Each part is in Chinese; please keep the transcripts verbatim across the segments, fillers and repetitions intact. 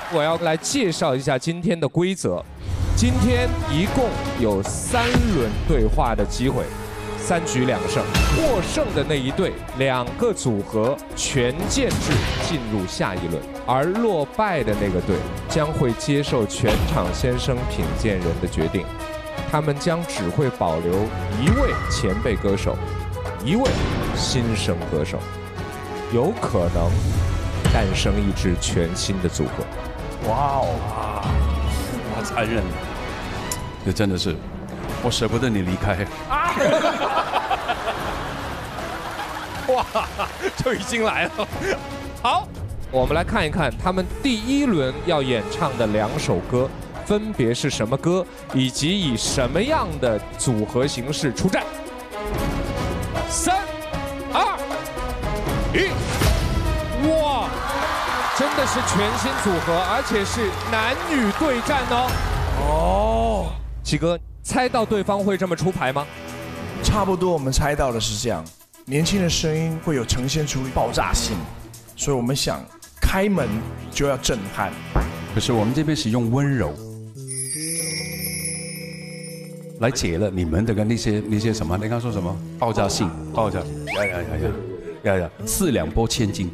我要来介绍一下今天的规则。今天一共有三轮对话的机会，三局两胜，获胜的那一队两个组合全建制进入下一轮，而落败的那个队将会接受全场先生品鉴人的决定，他们将只会保留一位前辈歌手，一位新生歌手，有可能诞生一支全新的组合。 哇哦，哇，残忍！这真的是，我舍不得你离开。 啊！哇，就已经来了。好，我们来看一看他们第一轮要演唱的两首歌分别是什么歌，以及以什么样的组合形式出战。三、二、一，哇！真的是全新组合，而且是男女对战哦。哦，奇哥，猜到对方会这么出牌吗？ 差不多，我们猜到的是这样。年轻的声音会有呈现出爆炸性，所以我们想开门就要震撼。 可是我们这边是用温柔来解了你们的跟那些那些什么，你刚说什么爆炸性，爆炸，呀呀呀呀呀呀，四两拨千斤。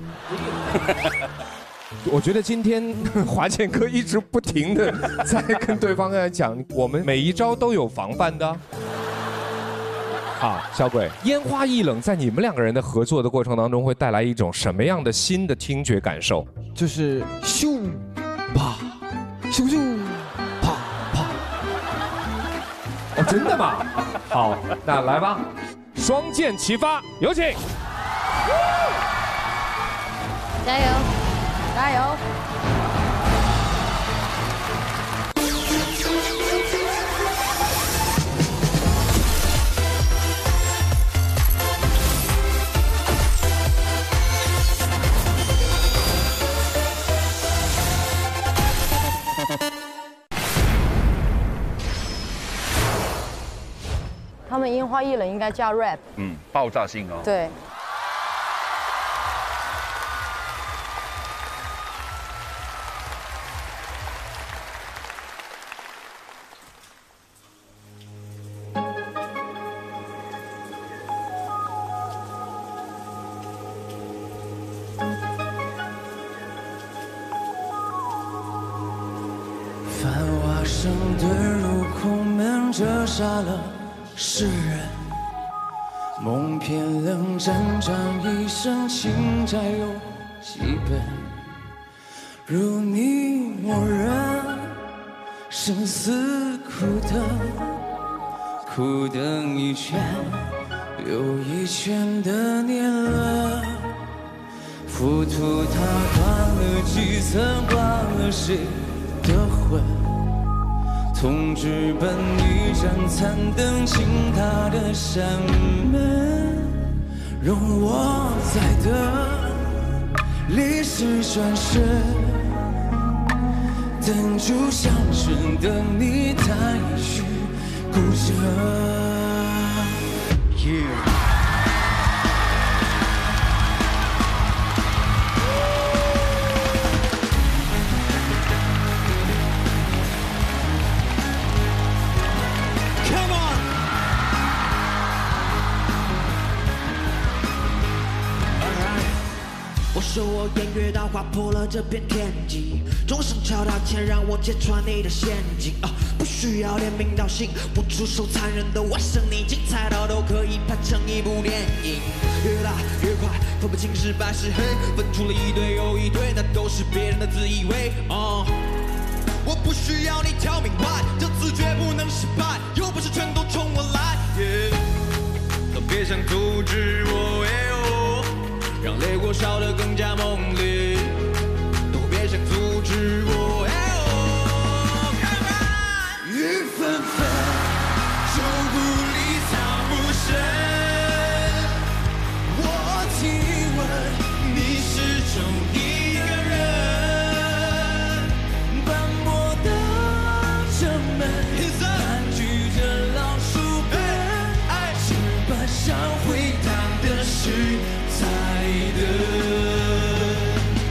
我觉得今天华健哥一直不停的在跟对方在讲，我们每一招都有防范的。好，小鬼，烟花易冷在你们两个人的合作的过程当中会带来一种什么样的新的听觉感受？ 就是咻啪咻咻啪啪。 哦，真的吗？好，那来吧，双剑齐发，有请。 加油！加油！他们烟花易冷应该加 rap。 嗯，爆炸性哦。 对。 繁华声遁入空门，折煞了世人。梦偏冷辗转一生，情债有几本？如你我人，生死苦等，苦等一圈又一圈的年轮。浮屠它断了几层，挂了谁的魂？痛直奔一盏残灯，倾塌的山门，容我再等历史转身，等烛香声，等你弹一曲古筝。Yeah. 我说我偃月刀划破了这片天际，钟声敲打前让我揭穿你的陷阱啊！不需要连名道姓，不出手残忍的我生你，精彩到都可以拍成一部电影。越打越快，分不清是白是黑，分出了一对又一对，那都是别人的自以为。啊、uh ，我不需要你挑明白，这次绝不能失败，又不是全都冲我来。Yeah, 都别想阻止我。让泪火烧得更加猛烈，都别想阻止我。雨纷纷，就不理藏不深。我听闻你始终一个人，斑驳的城门，盘踞着老鼠本，纸板上回荡的是。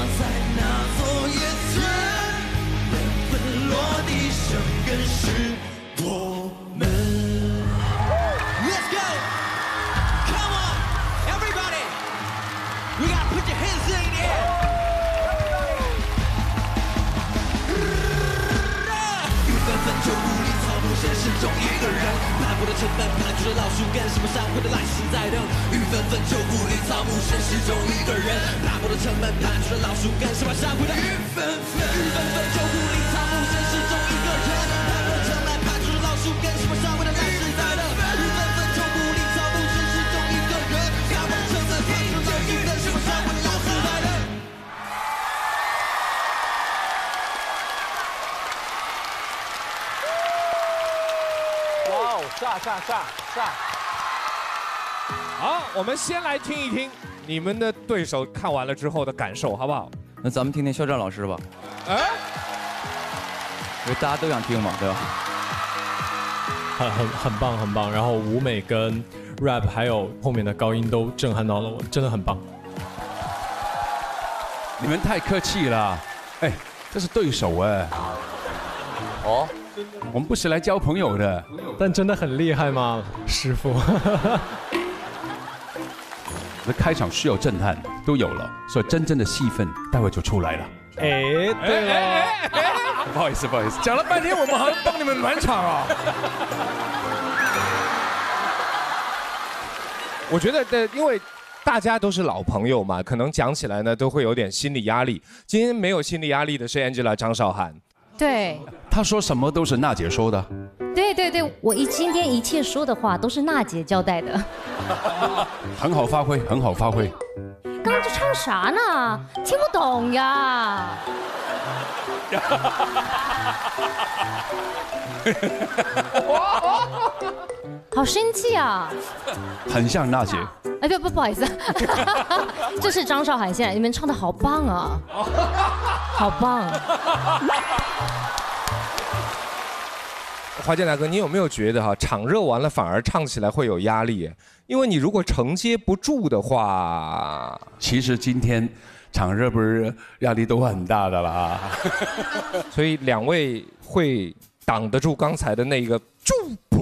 在那座叶子，缘分落地生根是我们。Let's go, come on, everybody, you gotta put your hands in the air. 一分分就无力草木，现实中一个人，攀不的成本，攀出的老树根，什么闪回的来世在等。一分分就无力草木，现实中一个人，攀不的成本，攀出的老树根，什么闪回的一分分，一分分就无力草木，现实中一个人，攀不的成本，攀出的老树根，什么闪回的来世在等。一分分就无力草木，现实中一个人，攀不的成本，攀出的老树根，什么闪回的来世在等。 炸炸炸炸！好，我们先来听一听你们的对手看完了之后的感受，好不好？ 那咱们听听肖战老师吧。 哎， 因为大家都想听嘛，对吧？ 很很很棒，很棒。然后舞美跟 rap 还有后面的高音都震撼到了我，真的很棒。 你们太客气了，哎，这是对手哎。哦。我们不是来交朋友的， 但真的很厉害吗，师傅？ 那开场需要震撼，都有了，所以真正的戏份待会就出来了。 哎，对了， 不好意思，不好意思， 讲了半天，我们好像帮你们暖场啊。 我觉得的，因为大家都是老朋友嘛，可能讲起来呢都会有点心理压力。今天没有心理压力的是 Angela 张韶涵。 对， 他说什么都是娜姐说的。 对对对，我一今天一切说的话都是娜姐交代的。 很好发挥，很好发挥。 刚刚在唱啥呢？听不懂呀。好生气啊！ 很像娜姐。 哎，不不不好意思，这是张韶涵，现在你们唱的好棒啊，好棒。 华健大哥，你有没有觉得哈，场热完了反而唱起来会有压力？因为你如果承接不住的话， 其实今天场热不是压力都很大的啦。 所以两位会挡得住刚才的那个就砰。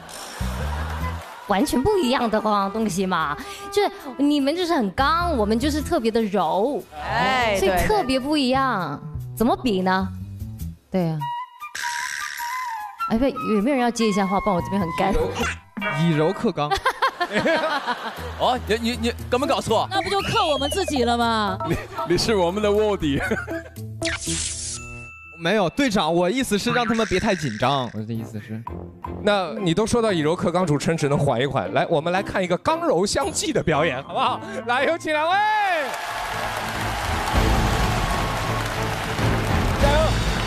完全不一样的东西嘛，就是你们就是很刚，我们就是特别的柔，哎，所以特别不一样，怎么比呢？对呀、啊，哎，不，有没有人要接一下话？不然我这边很干。 以柔克刚。哦，你你你根本搞错， 那不就克我们自己了吗？ 你你是我们的卧底。 没有，队长，我意思是让他们别太紧张。我的意思是， 那你都说到以柔克刚，主持人只能缓一缓。来，我们来看一个刚柔相济的表演，好不好？来，有请两位，加油！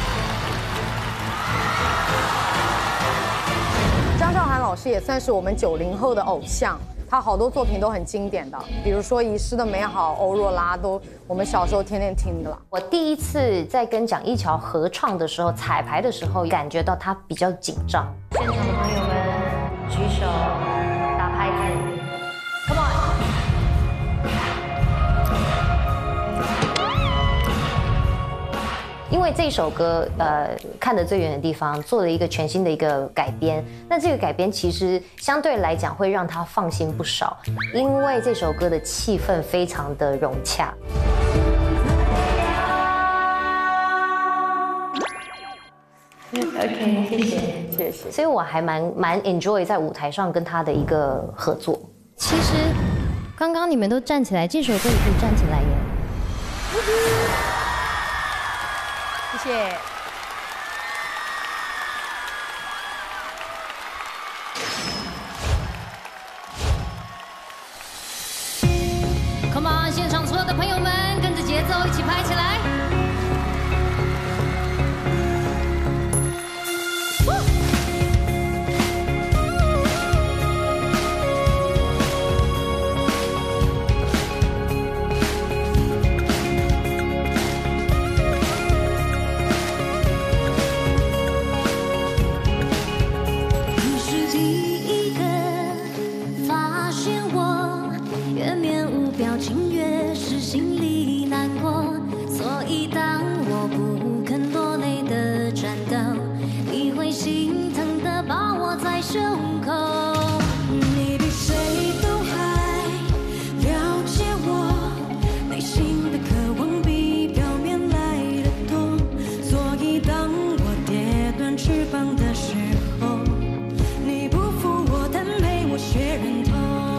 张韶涵老师也算是我们九零后的偶像。他好多作品都很经典的，比如说《遗失的美好》《欧若拉》都我们小时候天天听的了。 我第一次在跟蒋一乔合唱的时候，彩排的时候，感觉到他比较紧张。现场的朋友们举手打拍子 ，Come on！ 因为这首歌，呃，看得最远的地方做了一个全新的一个改编。那这个改编其实相对来讲会让他放心不少，因为这首歌的气氛非常的融洽。OK， 谢谢，谢谢。所以我还蛮蛮 enjoy 在舞台上跟他的一个合作。其实刚刚你们都站起来，这首歌也可以站起来耶。 谢谢。 Come on， 现场所有的朋友们跟着节奏一起拍起来。 以当我不肯落泪的战斗，你会心疼的把我在胸口。你比谁都还了解我内心的渴望，比表面来的多。所以当我跌断翅膀的时候，你不负我，但陪我学忍痛。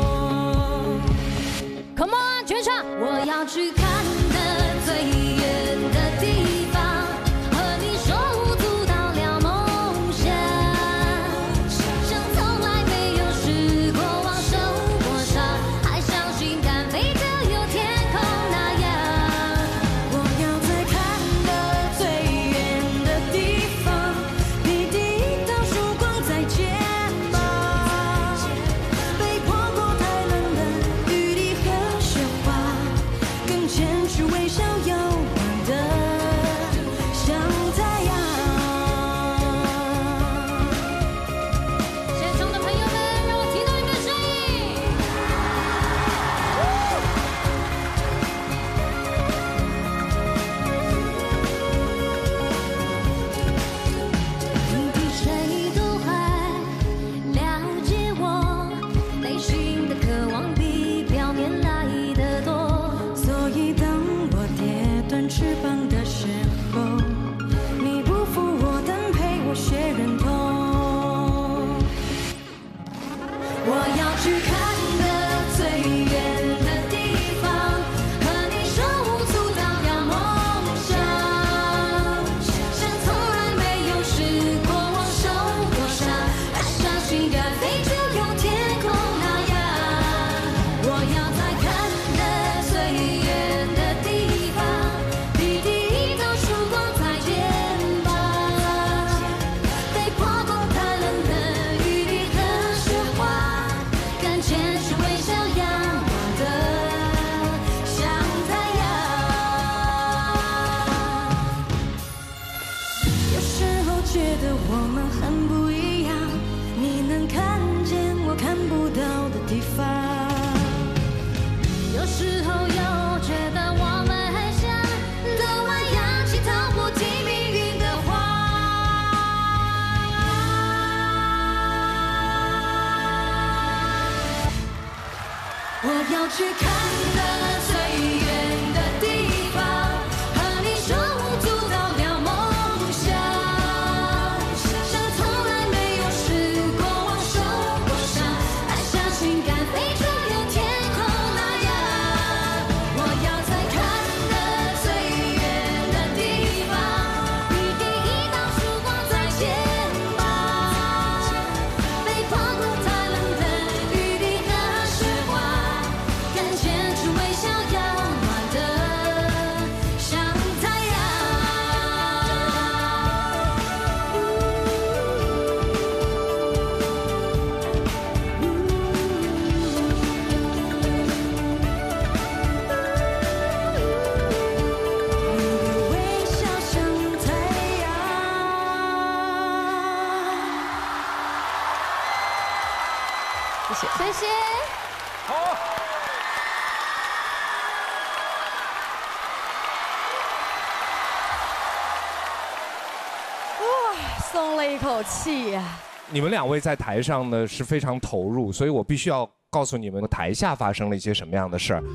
Come on， 全场！ 我要去看的最远的地方，和你手舞足蹈聊梦想，像从来没有试过往受过伤，还相信敢飞就有天空那样。我要在看的最远的地方，你第一道曙光在肩膀，被泼过太冷的雨滴和雪花，更坚持微笑遥望的像太阳。 现场的朋友们，让我听到你们的声音。 你比谁都还了解我内心的渴望，比表面来的多。所以当我跌断翅膀的时候，你不负我，但陪我学忍痛。我要去看的最远的地方，和你手舞足蹈聊梦想，像从来没有试过往受过伤，还相信敢飞就有天空那样。我要在看的最远的地方，你第一道曙光在肩膀，被泼过太冷的雨滴和雪花，敢坚持微笑仰望的像太阳。有时候觉得我们很不一样，你能看见我看不到的地方。有时候又觉得我们很像，都爱扬起头不听命运的话。我要去看的最远的地方，和你手舞足蹈聊梦想，像从来没有试过往受过伤，还相信敢飞就有天空那样。我要在看的最远的地方，你第一道曙光在肩膀，被泼过太冷的雨滴和雪花，敢坚持微笑遥望的像太阳。你的微笑像太阳。谢谢， 谢谢。 松了一口气呀。 你们两位在台上呢是非常投入，所以我必须要告诉你们台下发生了一些什么样的事儿。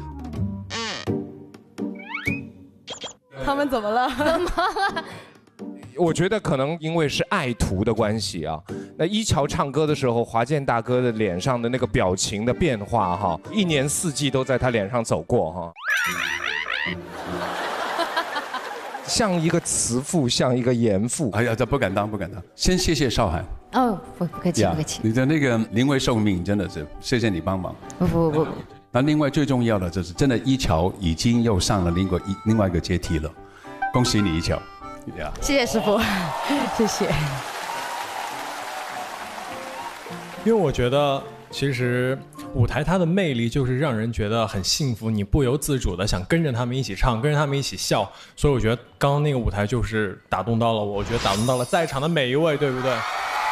他们怎么了？怎么了？ 我觉得可能因为是爱徒的关系啊。那一乔唱歌的时候，华健大哥的脸上的那个表情的变化哈，一年四季都在他脸上走过哈。像一个慈父，像一个严父。 哎呀，这不敢当，不敢当。先谢谢少涵。 哦，不不客气，不客气。 你的那个临危受命，真的是谢谢你帮忙。 不不不不。 那另外最重要的就是，真的一乔已经又上了另外一另外一个阶梯了，恭喜你一乔。呀， 谢谢师傅，谢谢。 因为我觉得，其实舞台它的魅力就是让人觉得很幸福，你不由自主的想跟着他们一起唱，跟着他们一起笑。所以我觉得刚刚那个舞台就是打动到了我，我觉得打动到了在场的每一位，对不对？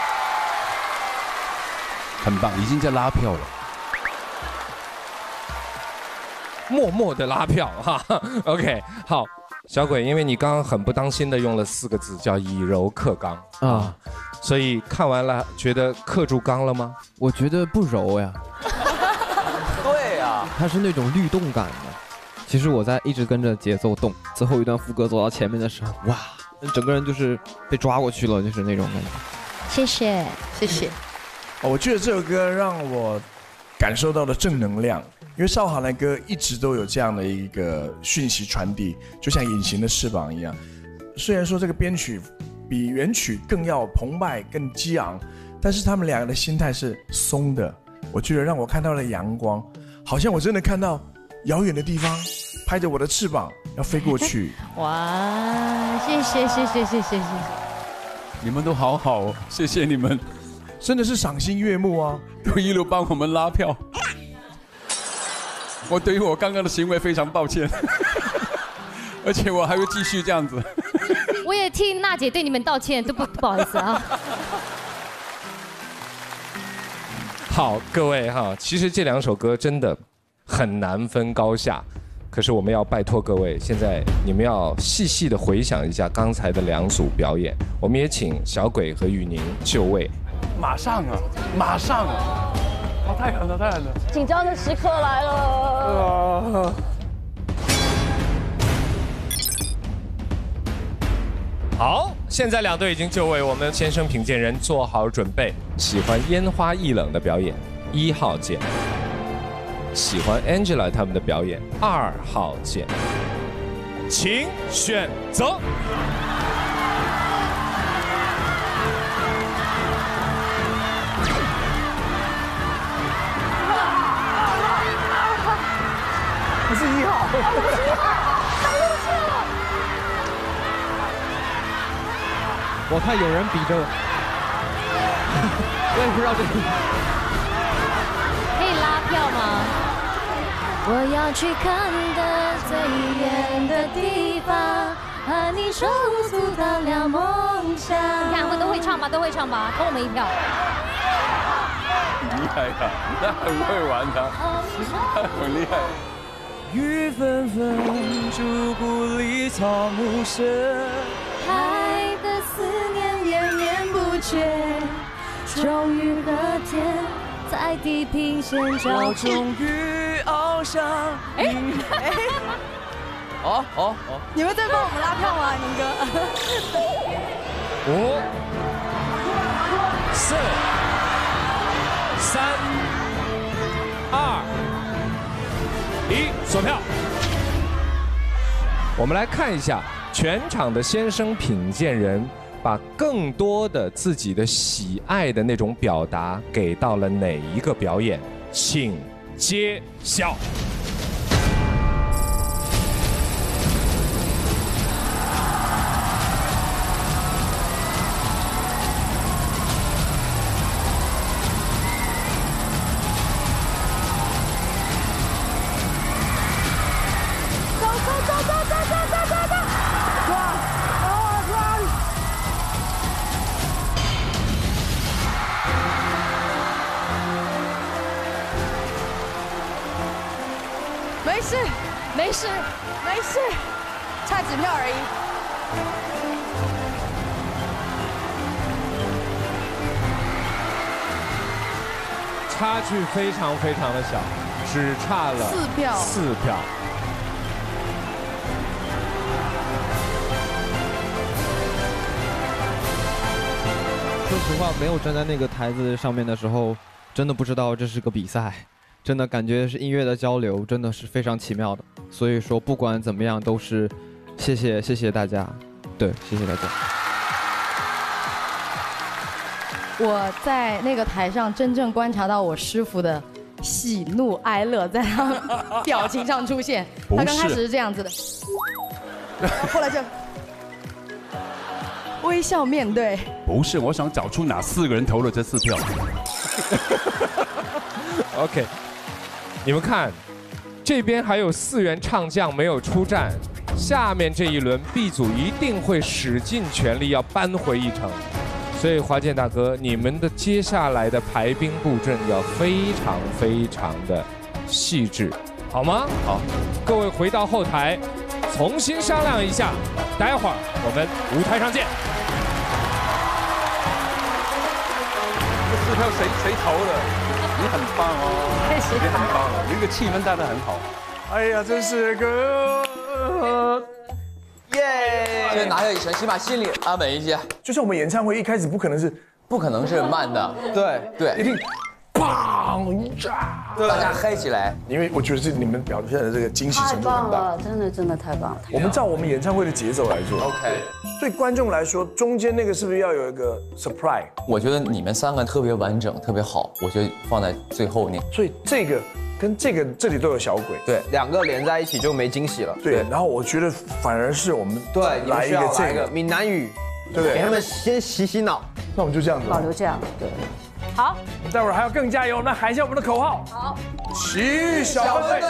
很棒，已经在拉票了。 默默的拉票哈 ，OK， 好， 小鬼，因为你刚刚很不当心的用了四个字叫以柔克刚啊，所以看完了觉得克住刚了吗？ 我觉得不柔呀。 对呀， 它是那种律动感的。其实我在一直跟着节奏动，最后一段副歌走到前面的时候，哇，整个人就是被抓过去了，就是那种感觉。 谢谢， 谢谢。 我觉得这首歌让我感受到了正能量。因为少航的歌一直都有这样的一个讯息传递，就像隐形的翅膀一样。虽然说这个编曲比原曲更要澎湃、更激昂，但是他们两个的心态是松的。我觉得让我看到了阳光，好像我真的看到遥远的地方，拍着我的翅膀要飞过去。 哇，谢谢谢谢谢谢谢谢。 你们都好好哦，谢谢你们， 真的是赏心悦目啊！ 都一路帮我们拉票。我对于我刚刚的行为非常抱歉，而且我还会继续这样子。 我也替娜姐对你们道歉，都不不好意思啊。 好，各位哈，其实这两首歌真的很难分高下，可是我们要拜托各位，现在你们要细细的回想一下刚才的两组表演。我们也请小鬼和雨宁就位。 马上啊，马上啊！哦，太狠了，太狠了！ 紧张的时刻来了。 啊！ 好，现在两队已经就位，我们先生品鉴人做好准备。喜欢烟花易冷的表演，一号键；喜欢 Angela 他们的表演，二号键。请选择。 我是一号， 我是一号，太优秀了！ 我看有人比着，我也不知道这个。 可以拉票吗？ 我要去看的最远的地方，和你手足到了梦想。 你看，我都会唱吧，都会唱吧，投我们一票。 厉害呀，那很会玩的，很厉害。 雨纷纷，竹谷里草木深， 爱的思念绵绵不绝，终于和天在地平线交我终于翱翔。哎哎， 哦哦哦！ 你们在帮我们拉票吗，宁哥？ 五、四、三、二。一锁票，我们来看一下全场的先生品鉴人把更多的自己的喜爱的那种表达给到了哪一个表演，请揭晓。 没事， 没事， 没事，差几票而已。 差距非常非常的小，只差了四票。 四票。 说实话，没有站在那个台子上面的时候，真的不知道这是个比赛。真的感觉是音乐的交流，真的是非常奇妙的。所以说，不管怎么样，都是谢谢谢谢大家，对，谢谢大家。 我在那个台上真正观察到我师傅的喜怒哀乐在他表情上出现。他刚开始是这样子的，后来就微笑面对。 不是，我想找出哪四个人投了这四票。 OK。你们看，这边还有四员唱将没有出战，下面这一轮 B 组一定会使尽全力要扳回一城，所以华健大哥，你们的接下来的排兵布阵要非常非常的细致，好吗？ 好， 各位回到后台， 重新商量一下，待会儿我们舞台上见。 这四票谁谁投的？你很棒哦，你很棒，你这个气氛带得很好。 哎呀，真是个。 耶！先拿下一城，起码心里安稳一些。 就像我们演唱会一开始不可能是， 不可能是慢的， 对对， 一定，砰炸， 大家嗨起来。 因为我觉得是你们表现的这个惊喜太程度很大。 棒了，真的真的太棒了。 我们照我们演唱会的节奏来做 ，OK。 对观众来说，中间那个是不是要有一个 surprise？ 我觉得你们三个特别完整，特别好，我觉得放在最后那。 所以这个。 跟这个这里都有小鬼， 对，两个连在一起就没惊喜了。 对，然后我觉得反而是我们对来一个这个闽南语， 对不对？ 给他们先洗洗脑。 那我们就这样子， 保留这样，对。 好， 待会儿还要更加油，那喊一下我们的口号。 好， 齐小分队。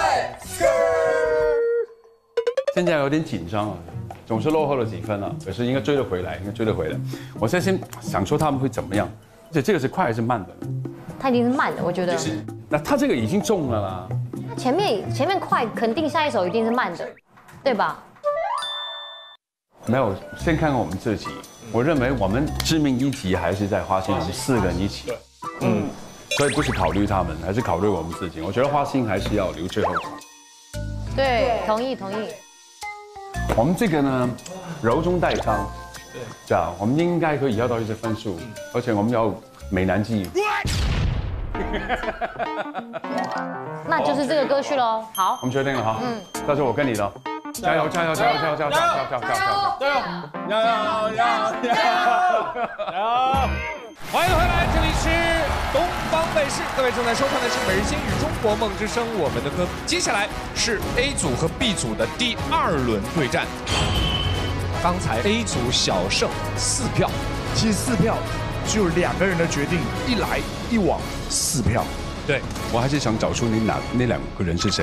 现在有点紧张啊，总是落后了几分了，可是应该追得回来，应该追得回来。我现在先想说他们会怎么样，而且这个是快还是慢的？ 他一定是慢的，我觉得。 那他这个已经中了啦。 他前面前面快，肯定下一首一定是慢的，对吧？ 没有，先看看我们自己。我认为我们致命一击还是在花心，我们四个人一起。嗯，所以不是考虑他们，还是考虑我们自己。我觉得花心还是要留最后。 对，同意同意。 我们这个呢，柔中带刚。对，这样我们应该可以要到一些分数，而且我们要美男计。 那就是这个歌曲喽。好， 我们决定了哈。嗯，到时候我跟你的，加油加油加油加油加油加油加油加油加油加油加油加油！ 欢迎回来，这里是东方卫视，各位正在收看的是《每日新语中国梦之声》，我们的歌。接下来是 A 组和 B 组的第二轮对战。刚才 A 组小胜四票， 其实四票。 只有两个人的决定，一来一往，四票。 对，我还是想找出你哪那两个人是谁。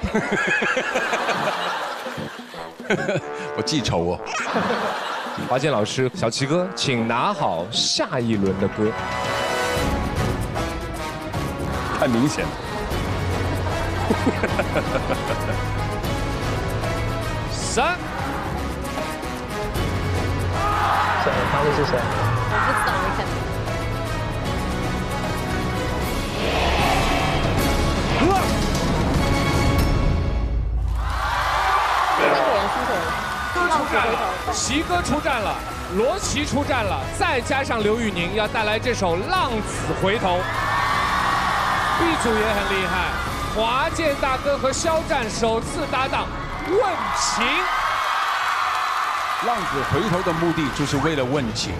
我记仇哦。 华健老师、小齐哥，请拿好下一轮的歌。 太明显了。 三。 谁？他们是谁？ 我不知道，没看。 出战了，齐哥出战了，罗琦出战了，再加上刘宇宁要带来这首《浪子回头》。B 组也很厉害，华健大哥和肖战首次搭档，问情。 浪子回头的目的就是为了问情。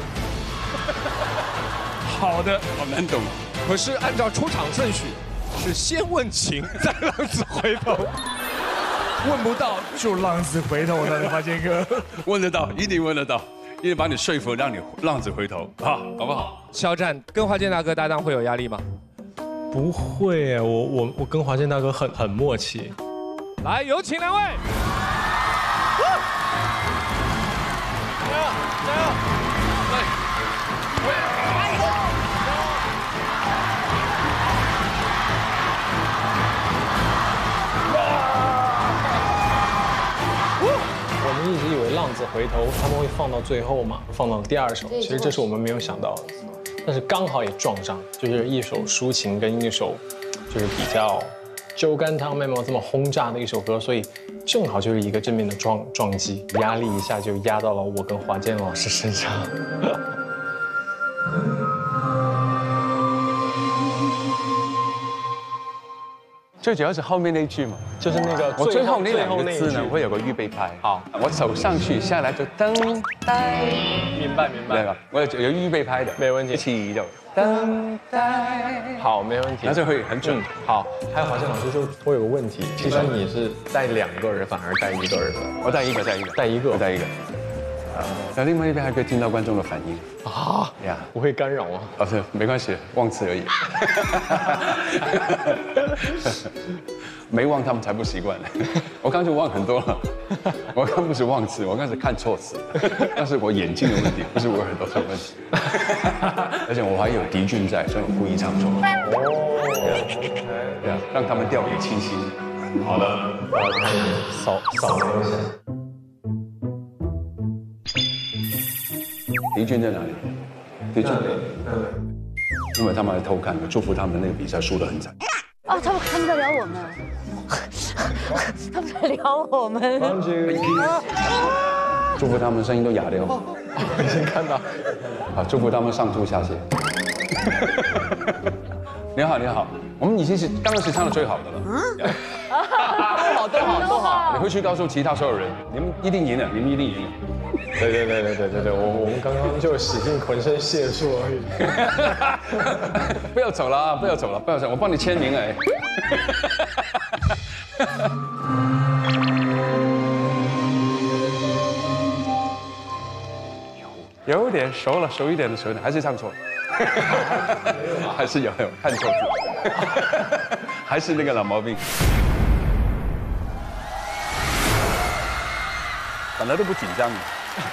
好的， 好难懂。 可是按照出场顺序，是先问情，再浪子回头。问不到就浪子回头，我告诉华健哥， 问得到，一定问得到，一定把你说服，让你浪子回头，好，好不好？ 肖战跟华健大哥搭档会有压力吗？ 不会，我我我跟华健大哥很很默契。 来，有请两位。加油，加油！来。 我们一直以为《浪子回头》他们会放到最后嘛，放到第二首，其实这是我们没有想到的，但是刚好也撞上，就是一首抒情跟一首就是比较粥干汤面嘛这么轰炸的一首歌，所以正好就是一个正面的撞撞击，压力一下就压到了我跟华健老师身上。 最主要是后面那句嘛， 就是那个我最后那两个最后字呢，我有个预备拍。 好， 我走上去，下来就噔噔。 明白明白。 对吧？我有有预备拍的， 没问题。 一起就噔噔。 好，没问题。 那就会很准。 好，还有华健老师说，我有个问题，其实你是带两个人，反而带一个人的。 我带一个，带一个， 带一个， 我带一个。那另外一边还可以听到观众的反应啊呀，不会干扰啊？ 哦，是没关系，忘词而已。没忘他们才不习惯呢。我刚就忘很多了，我刚不是忘词，我刚是看错词，那是我眼睛的问题，不是我耳朵的问题。而且我还有敌军在，所以我故意唱错。哦，对啊，让他们掉以轻心。 好的，扫扫一下。 敌军在哪里？敌军，因为他们来偷看，我祝福他们那个比赛输得很惨。 啊，他们他们在聊我们，他们在聊我们。 祝福他们声音都哑掉。 我已经看到。 好，祝福他们上吐下泻。你好，你好，我们已经是刚刚是唱的最好的了。嗯。 都好，都好，都好。 你回去告诉其他所有人，你们一定赢了，你们一定赢了。 对对对对对对对，我我们刚刚就洗尽浑身解数而已。不要走了啊！不要走了，不要走，我帮你签名哎。有点熟了，熟一点的熟一点，还是唱错了。还是有有看错字，还是那个老毛病。本来都不紧张的。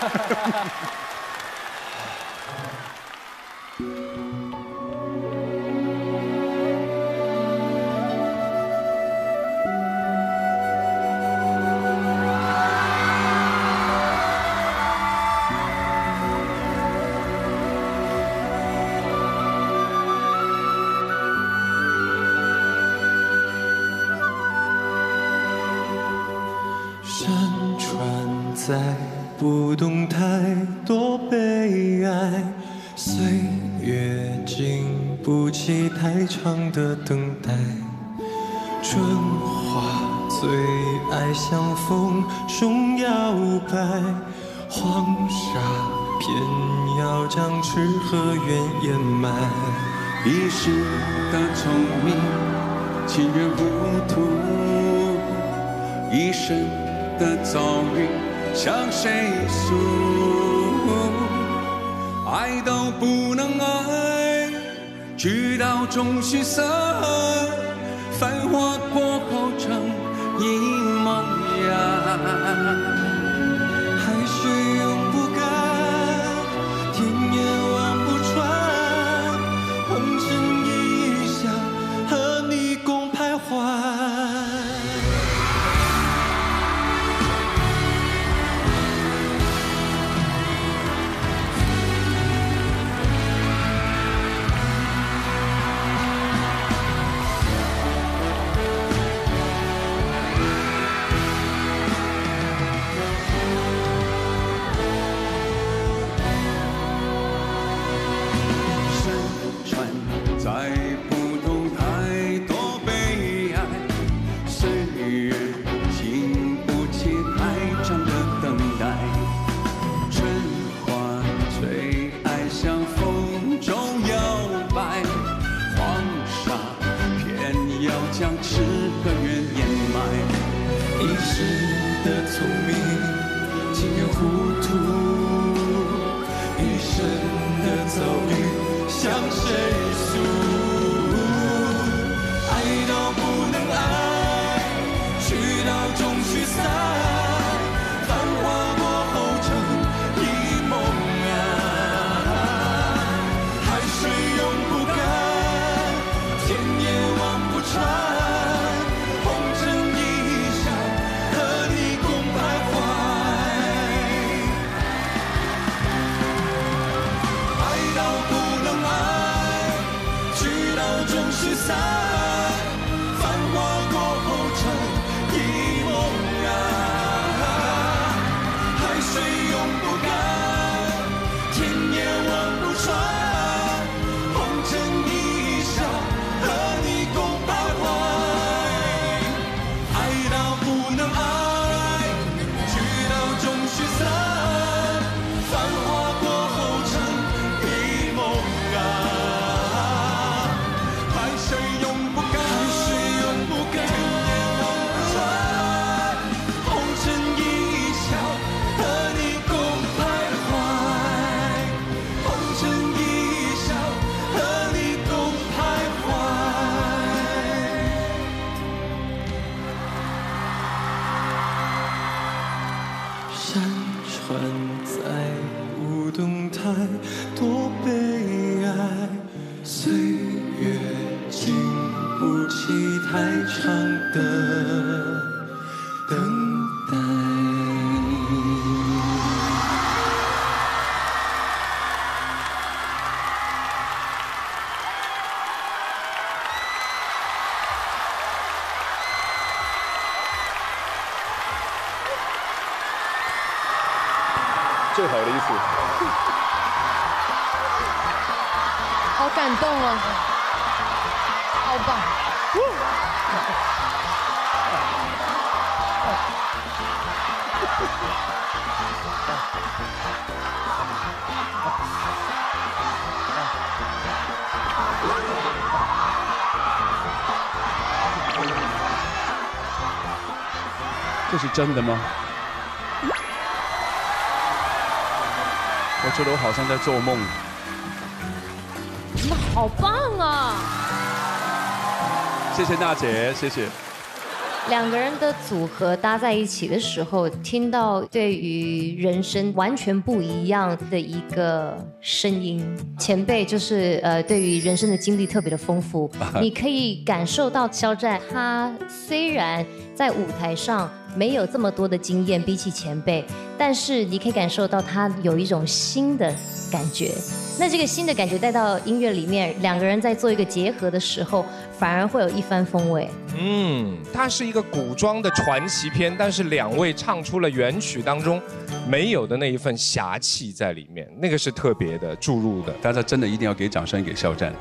在不动态，多悲哀。岁月经不起太长的等待。春花最爱向风中摇摆，黄沙偏要将痴和怨掩埋。 一时的聪明，情愿糊涂，一生的遭遇。向谁诉？爱都不能爱，直到终须散。繁华过后成一梦呀。 海水永不干，天也望不穿。红尘一笑，和你共徘徊。 将痴和怨掩埋， 一时的聪明，情愿糊涂；一生的遭遇，向谁诉？爱到不能爱，去到终须散。繁华过后成一梦啊，海水永不干，天也望不穿。聚散，繁华过后成一梦啊，海水永不干，天也望不穿，红尘一笑，和你共徘徊。爱到不能爱，去到终须散，繁华过后成一梦啊。海水永不干，海水永不干，天也望不穿，红尘一笑，和你共徘徊，红尘一笑，和你共徘徊。山川在无动态，多悲哀，岁月经不起太长的等待。 最好的一次。 好感动哦，好棒！ 这是真的吗？我觉得我好像在做梦。 你们好棒啊！ 谢谢娜姐，谢谢。 两个人的组合搭在一起的时候，听到对于人生完全不一样的一个声音。前辈就是呃，对于人生的经历特别的丰富，你可以感受到肖战他虽然在舞台上没有这么多的经验，比起前辈，但是你可以感受到他有一种新的感觉。那这个新的感觉带到音乐里面，两个人在做一个结合的时候，反而会有一番风味。 嗯，它是一个古装的传奇片，但是两位唱出了原曲当中没有的那一份侠气在里面，那个是特别的注入的。 大家真的一定要给掌声给肖战，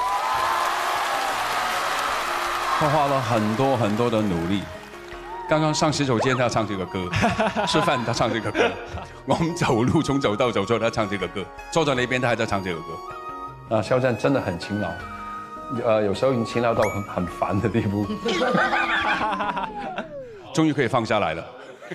他花了很多很多的努力。刚刚上洗手间他唱这个歌，吃饭他唱这个歌，我们走路从走道走出来他唱这个歌，坐在那边他还在唱这个歌。啊，肖战真的很勤劳，呃，有时候已经勤劳到很很烦的地步，终于可以放下来了。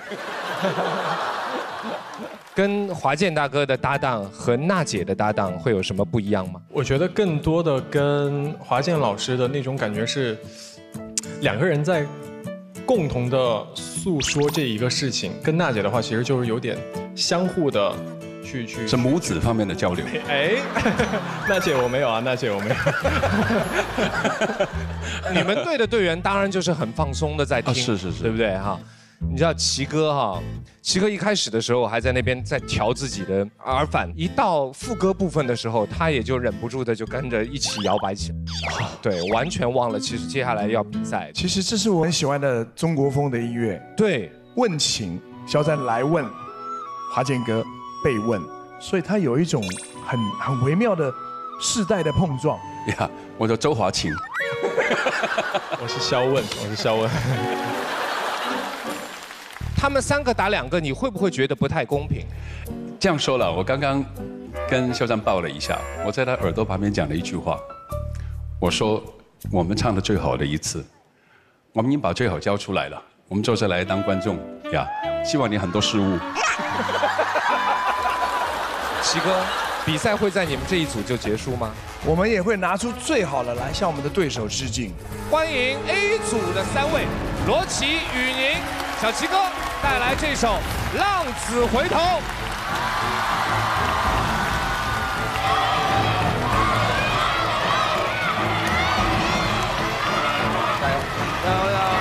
跟华健大哥的搭档和娜姐的搭档会有什么不一样吗？ 我觉得更多的跟华健老师的那种感觉是，两个人在共同的诉说这一个事情。跟娜姐的话，其实就是有点相互的去去是母子方面的交流。 哎，娜姐我没有啊，娜姐我没有。你们队的队员当然就是很放松的在听， 啊、是是是， 对不对哈？你知道齐哥哈，齐哥一开始的时候还在那边在调自己的耳返，一到副歌部分的时候，他也就忍不住的就跟着一起摇摆起来。对，完全忘了其实接下来要比赛。 其实这是我很喜欢的中国风的音乐。 对， 问情，肖战来问，华健哥被问，所以他有一种很很微妙的世代的碰撞。 呀，我叫周华勤。 我是肖问，我是肖问。 他们三个打两个，你会不会觉得不太公平？ 这样说了，我刚刚跟肖战抱了一下，我在他耳朵旁边讲了一句话，我说我们唱的最好的一次，我们已经把最好交出来了，我们坐下来当观众呀，希望你很多失误。 齐哥，比赛会在你们这一组就结束吗？ 我们也会拿出最好的来向我们的对手致敬。 欢迎 A 组的三位，罗琦、宇宁、小齐哥带来这首《浪子回头》。加油！加油！加油！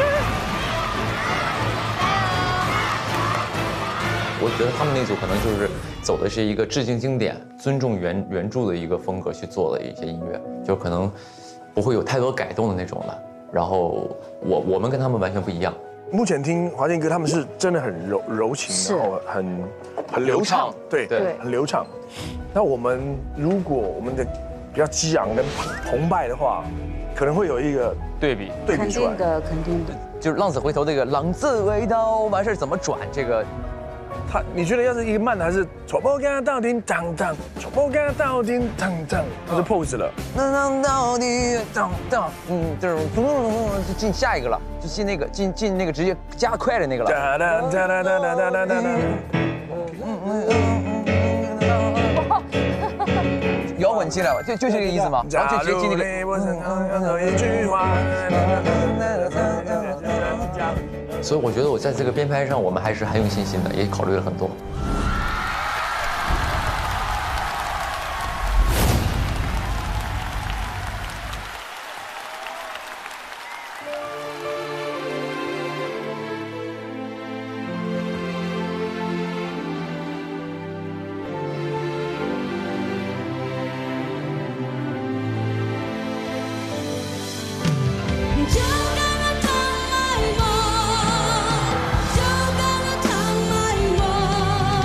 我觉得他们那组可能就是走的是一个致敬经典、尊重原原著的一个风格去做的一些音乐，就可能不会有太多改动的那种了。然后我我们跟他们完全不一样。 目前听华健哥他们是真的很柔柔情，然后很很流畅，对对，很流畅。那我们如果我们的比较激昂跟澎湃的话，可能会有一个对比对比出来。 肯定的，肯定的。 就是浪子回头这个浪子回头完事怎么转这个。 他你觉得要是一个慢的还是错步跟到顶当当，错步跟到顶当当，它是 pose 了。 当当到底当当，嗯，就是咚咚咚咚就进下一个了，就进那个进进那个直接加快的那个了。哒哒哒哒哒哒哒哒哒。摇滚起来了，就就这个意思吗？然后就直接进那个。所以我觉得我在这个编排上，我们还是很有信心的，也考虑了很多。 就跟着他来吧，就跟着他来吧。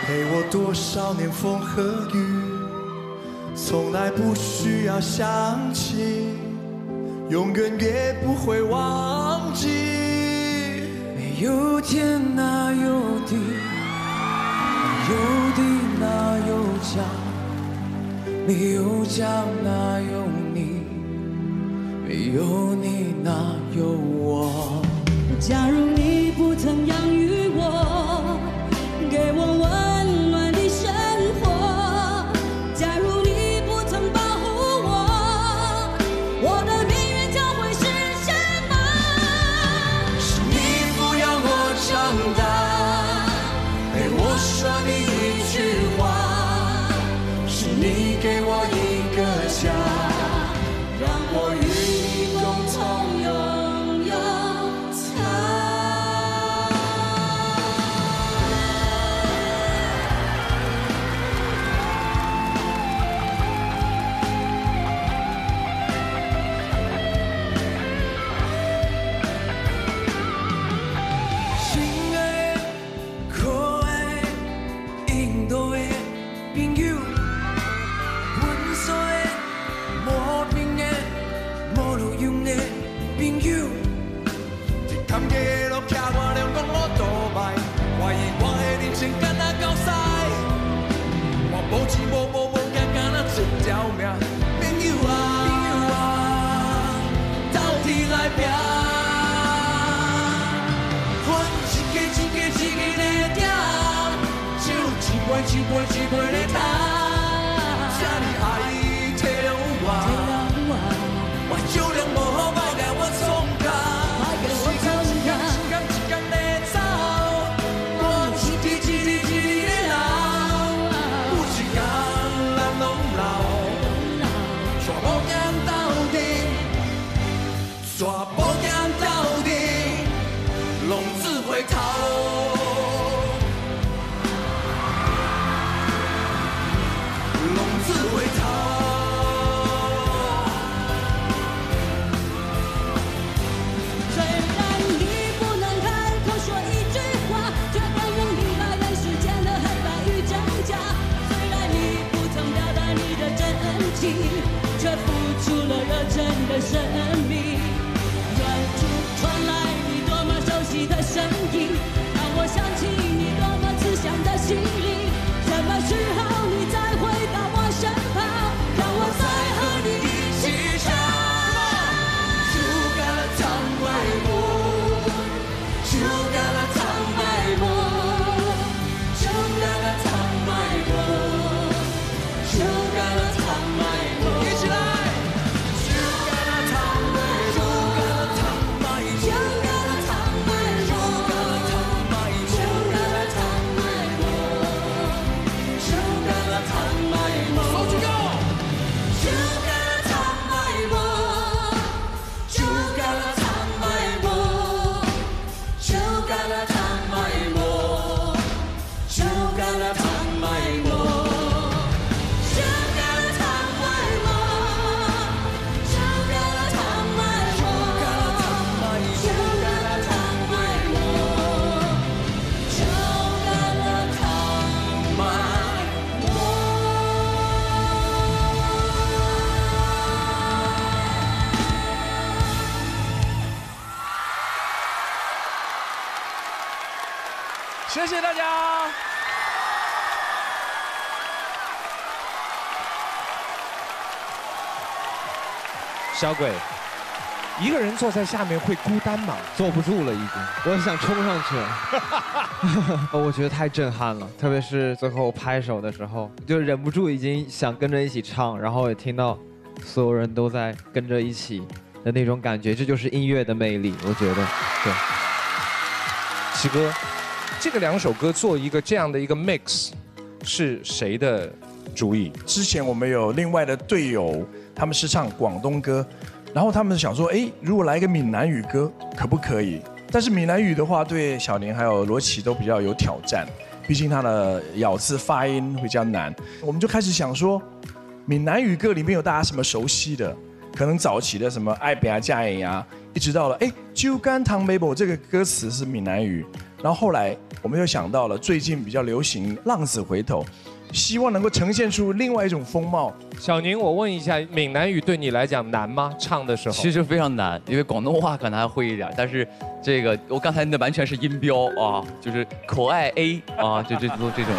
陪我多少年风和雨，从来不需要想起，永远也不会忘记。没有天哪有地，有地哪有家，没有家哪有你，没有你哪有我。 假如你不曾养育我，给我温暖的生活，假如你不曾保护我，我的命运将会是什么？ 是你抚养我长大，陪我说你一句话，是你给我一个家，让我与你共同拥有它。心爱、可爱、印度的朋友，温柔的、和平的、无路用的朋友，一坎坷的路骑我两公路倒摆，怀疑我的人生敢若狗屎，我无钱无无无惊，敢若一条命，朋友啊，朋友啊，斗阵来拼。一杯一杯一杯的干，这呢爱体谅我，我酒量无好，莫甲我创假，时间一天一天一天在走，我一日一日一日在老，有一天咱拢老，全部行到底，全部行到底，浪子回头。回头。 虽然你不能开口说一句话，却更能明白人世间的黑白与真假。虽然你不曾表达你的真情，却付出了热忱的生命。远处传来你多么熟悉的声音，让我想起你多么慈祥的心灵。什么时候你再回到我身旁，让我再和你一起唱。 You gotta come my boy, you gotta come my boy, you gotta come my boy, you gotta come my boy， 一起来。You gotta come my boy, you gotta come my boy, you gotta come my boy, you gotta come my boy, you gotta come my boy， 手举高。You gotta come my boy。You gotta come my boy, you gotta come my boy, you gotta come my boy, you gotta come my boy, you gotta come my boy, you gotta come my boy, you gotta come my boy。 谢谢大家。 小鬼，一个人坐在下面会孤单吗？ 坐不住了，已经，我想冲上去了。我觉得太震撼了，特别是最后拍手的时候，就忍不住已经想跟着一起唱，然后也听到所有人都在跟着一起的那种感觉，这就是音乐的魅力，我觉得。对， 齐哥，这个两首歌做一个这样的一个 mix， 是谁的主意？ 之前我们有另外的队友，他们是唱广东歌，然后他们想说，哎，如果来一个闽南语歌，可不可以？但是闽南语的话，对小宁还有罗琦都比较有挑战，毕竟它的咬字发音会比较难。我们就开始想说，闽南语歌里面有大家什么熟悉的？ 可能早期的什么爱别啊、嫁人呀，一直到了哎酒干倘卖无这个歌词是闽南语，然后后来我们又想到了最近比较流行浪子回头，希望能够呈现出另外一种风貌。 小宁，我问一下，闽南语对你来讲难吗？唱的时候？ 其实非常难，因为广东话可能还会一点，但是这个我刚才那完全是音标啊，就是可爱 A 啊，就这都这种。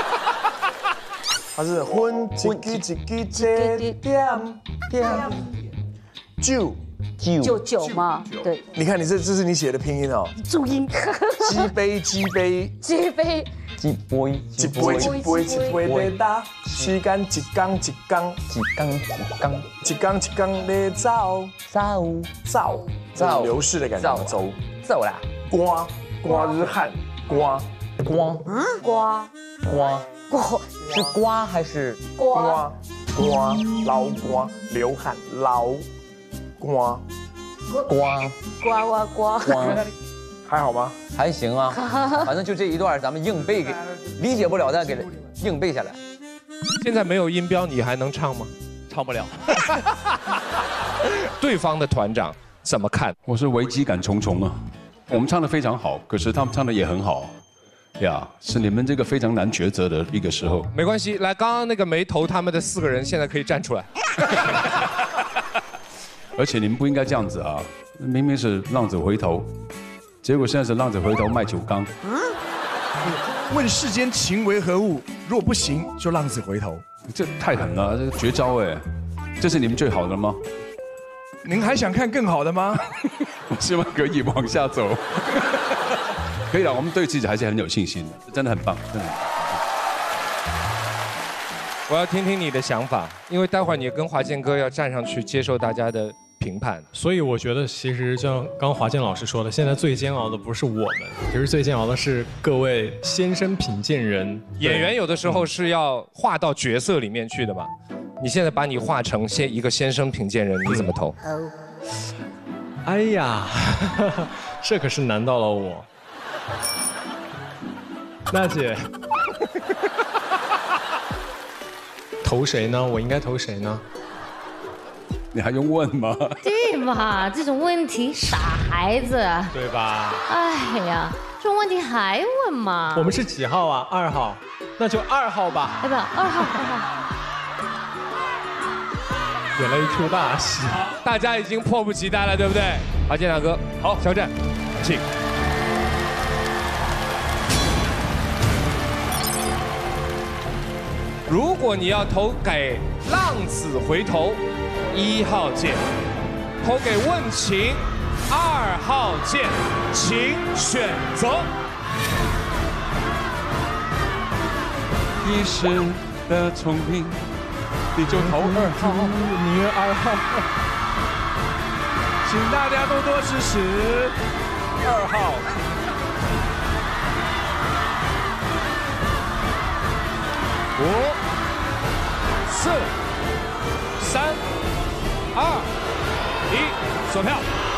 它是婚一支一支这点点酒九九嘛，对。 你看你这这是你写的拼音哦。 注音。 鸡杯鸡杯。 鸡杯。 鸡杯一杯一杯一杯在打，时间一天一天一天一天一天一天在走走走走流逝的感觉。走走啦。 瓜瓜日汉瓜瓜嗯瓜瓜瓜是瓜还是瓜瓜老瓜流汗老瓜瓜呱呱呱。 还好吗？ 还行啊，反正就这一段，咱们硬背给，理解不了的给硬背下来。 现在没有音标，你还能唱吗？ 唱不了。 对方的团长怎么看？ 我是危机感重重啊。我们唱的非常好，可是他们唱的也很好，呀，是你们这个非常难抉择的一个时候。 没关系，来，刚刚那个没投他们的四个人，现在可以站出来。 而且你们不应该这样子啊，明明是浪子回头。结果现在是浪子回头卖酒缸。 问世间情为何物，若不行就浪子回头。 这太狠了，这绝招哎！这是你们最好的吗？ 您还想看更好的吗？ 我希望可以往下走。可以了，我们对自己还是很有信心的，真的很棒，真的。 我要听听你的想法，因为待会儿你跟华健哥要站上去接受大家的评判， 所以我觉得其实就像刚华健老师说的，现在最煎熬的不是我们，其实最煎熬的是各位先生品鉴人。 演员有的时候是要画到角色里面去的嘛。你现在把你画成先一个先生品鉴人，你怎么投？ 哎呀，这可是难到了我。娜姐，投谁呢？我应该投谁呢？ 你还用问吗？ 对嘛，这种问题傻孩子， 对吧？ 哎呀，这种问题还问吗？ 我们是几号啊？二号，那就二号吧。 哎不，二号，二号。 演了一出大戏， 大家已经迫不及待了，对不对？华健大哥，好，肖战，请。如果你要投给《浪子回头》，一号键；投给《问情》，二号键，请选择。 一时的聪明，你就投二号， 你二号，请大家多多支持二号。 五、四、三、二、一，锁票。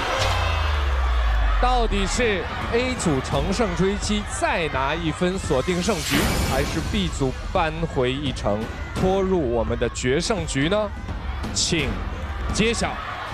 到底是 A 组乘胜追击再拿一分锁定胜局，还是 B 组扳回一城拖入我们的决胜局呢？请揭晓。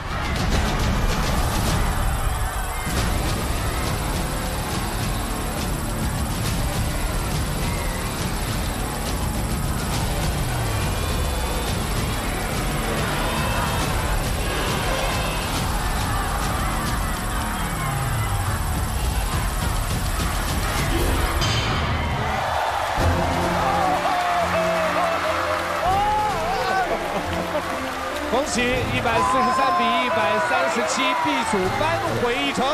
恭喜一百四十三比一百三十七 ，B 组扳回一城。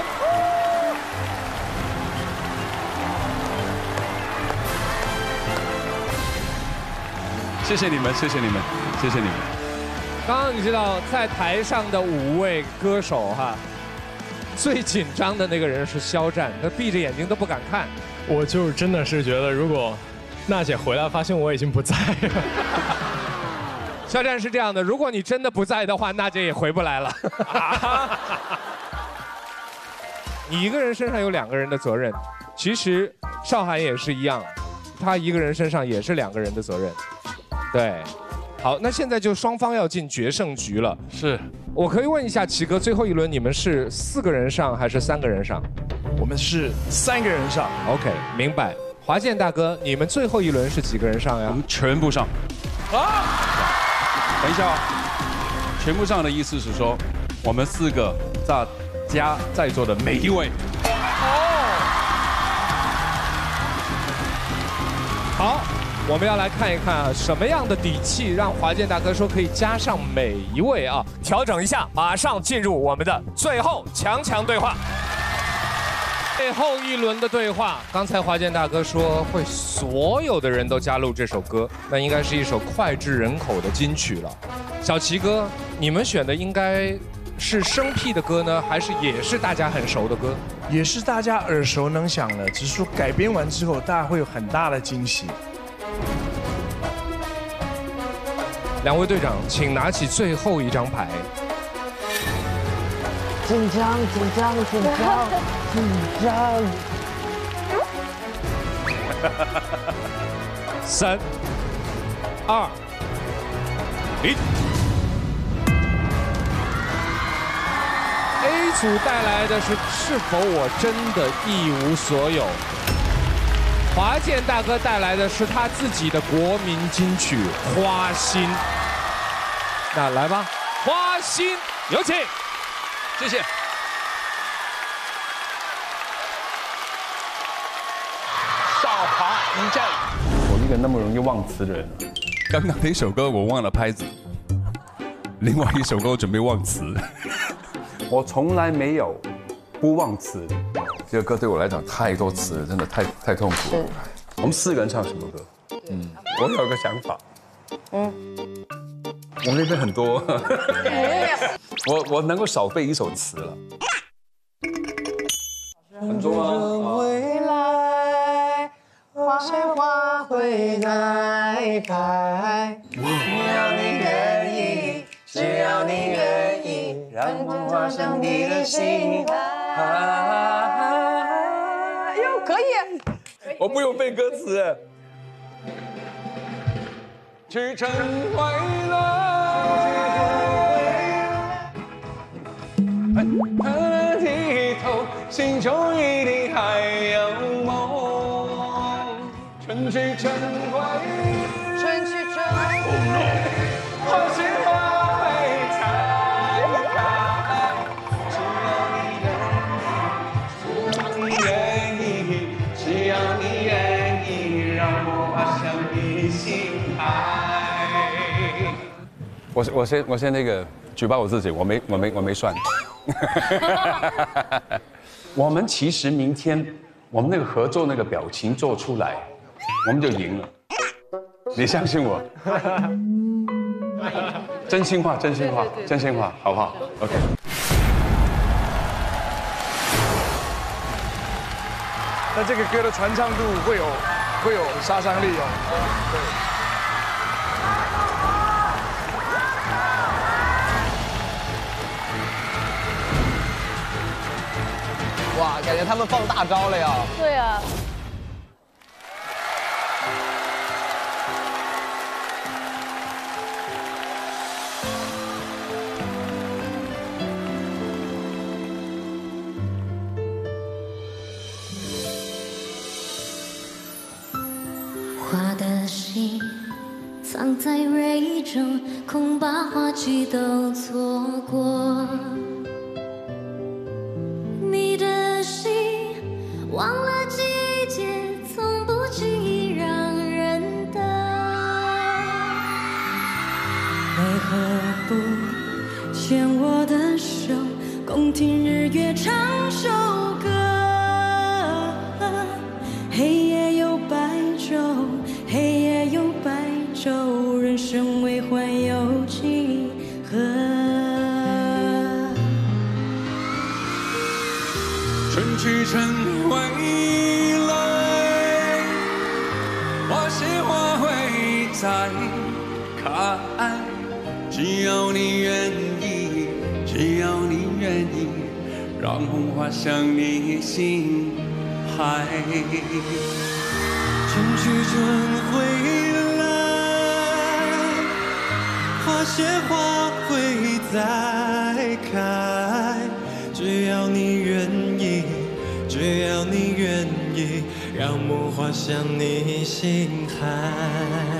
谢谢你们，谢谢你们，谢谢你们。 刚刚你知道，在台上的五位歌手哈，最紧张的那个人是肖战，他闭着眼睛都不敢看。 我就真的是觉得，如果娜姐回来发现我已经不在了。 肖战是这样的，如果你真的不在的话，娜姐也回不来了。你一个人身上有两个人的责任，其实邵涵也是一样，他一个人身上也是两个人的责任。对，好，那现在就双方要进决胜局了。 是， 我可以问一下齐哥，最后一轮你们是四个人上还是三个人上？ 我们是三个人上。 OK， 明白。华健大哥，你们最后一轮是几个人上呀？ 我们全部上。啊！等一下啊，全部上的意思是说，我们四个在家在座的每一位。 好，我们要来看一看啊，什么样的底气让华健大哥说可以加上每一位啊？调整一下，马上进入我们的最后强强对话。最后一轮的对话，刚才华健大哥说会所有的人都加入这首歌，那应该是一首脍炙人口的金曲了。小齐哥，你们选的应该是生僻的歌呢，还是也是大家很熟的歌？ 也是大家耳熟能详的，只是说改编完之后，大家会有很大的惊喜。 两位队长，请拿起最后一张牌。 紧张，紧张，紧张，紧张。 三、二、一。A 组带来的是是否我真的一无所有？华健大哥带来的是他自己的国民金曲《花心》。那来吧，《花心》有请。 谢谢。 少华一战。 我一个那么容易忘词的人，刚刚那首歌我忘了拍子，另外一首歌我准备忘词。我从来没有不忘词，这个歌对我来讲太多词了，真的太太痛苦了。我们四个人唱什么歌？嗯，我有个想法。嗯，我那边很多。我我能够少背一首词了。很多啊。 未来，花谢花会再开，只要你愿意，只要你愿意，让我滑向你的心海。哟，可以。 我不用背歌词。去成回来。低头，心中一定还有梦。春去春回， 春去春回， 花谢花会再开。只要你愿意，只要你愿意，让我滑向你心海。我我先我先那个举报我自己，我没我没我没算。我们其实明天我们那个合作那个表情做出来，我们就赢了。你相信我？真心话，真心话，真心话，好不好 ？OK。 那这个歌的传唱度会有会有杀伤力哦。对。 哇，感觉他们放大招了呀！ 对啊。 花的心藏在蕊中，恐把花期都错过。你的心忘了季节，从不轻易让人等。为何不牵我的手，共听日月唱首歌？黑夜有白昼，黑夜有白昼，人生为欢有几何？ 春去春回来，花谢花会再开。只要你愿意，只要你愿意，让红花向你心海。 春去春回来，花谢花会再开，只要你愿意，只要你愿意，让梦滑向你心海。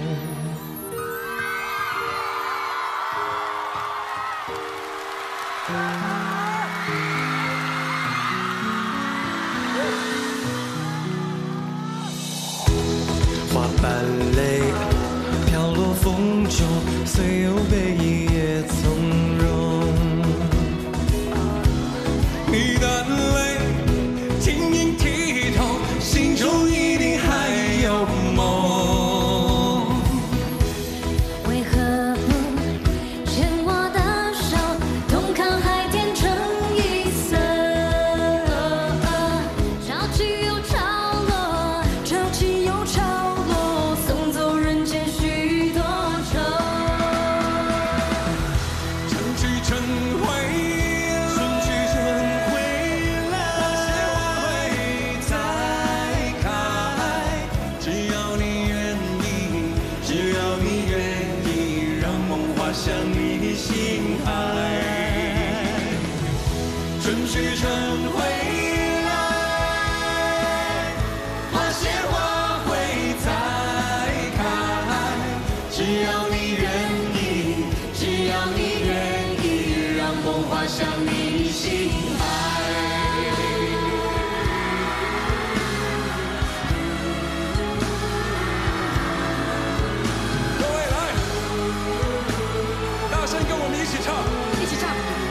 花瓣泪飘落风中，虽有悲意也从容。你的泪晶莹剔透，心中一定还有梦。 为何不牵我的手，同看海天成一色？潮起又潮落，潮起又潮落，送走人间许多愁。 春去春回来，春去春回来，那些花会再开。只要你愿意，只要你愿意，让梦滑向你心海。春去春回来，那些花会再开。只要你愿意，只要你愿意，让梦滑向你心海。各位来，大声跟我们一起唱，一起唱。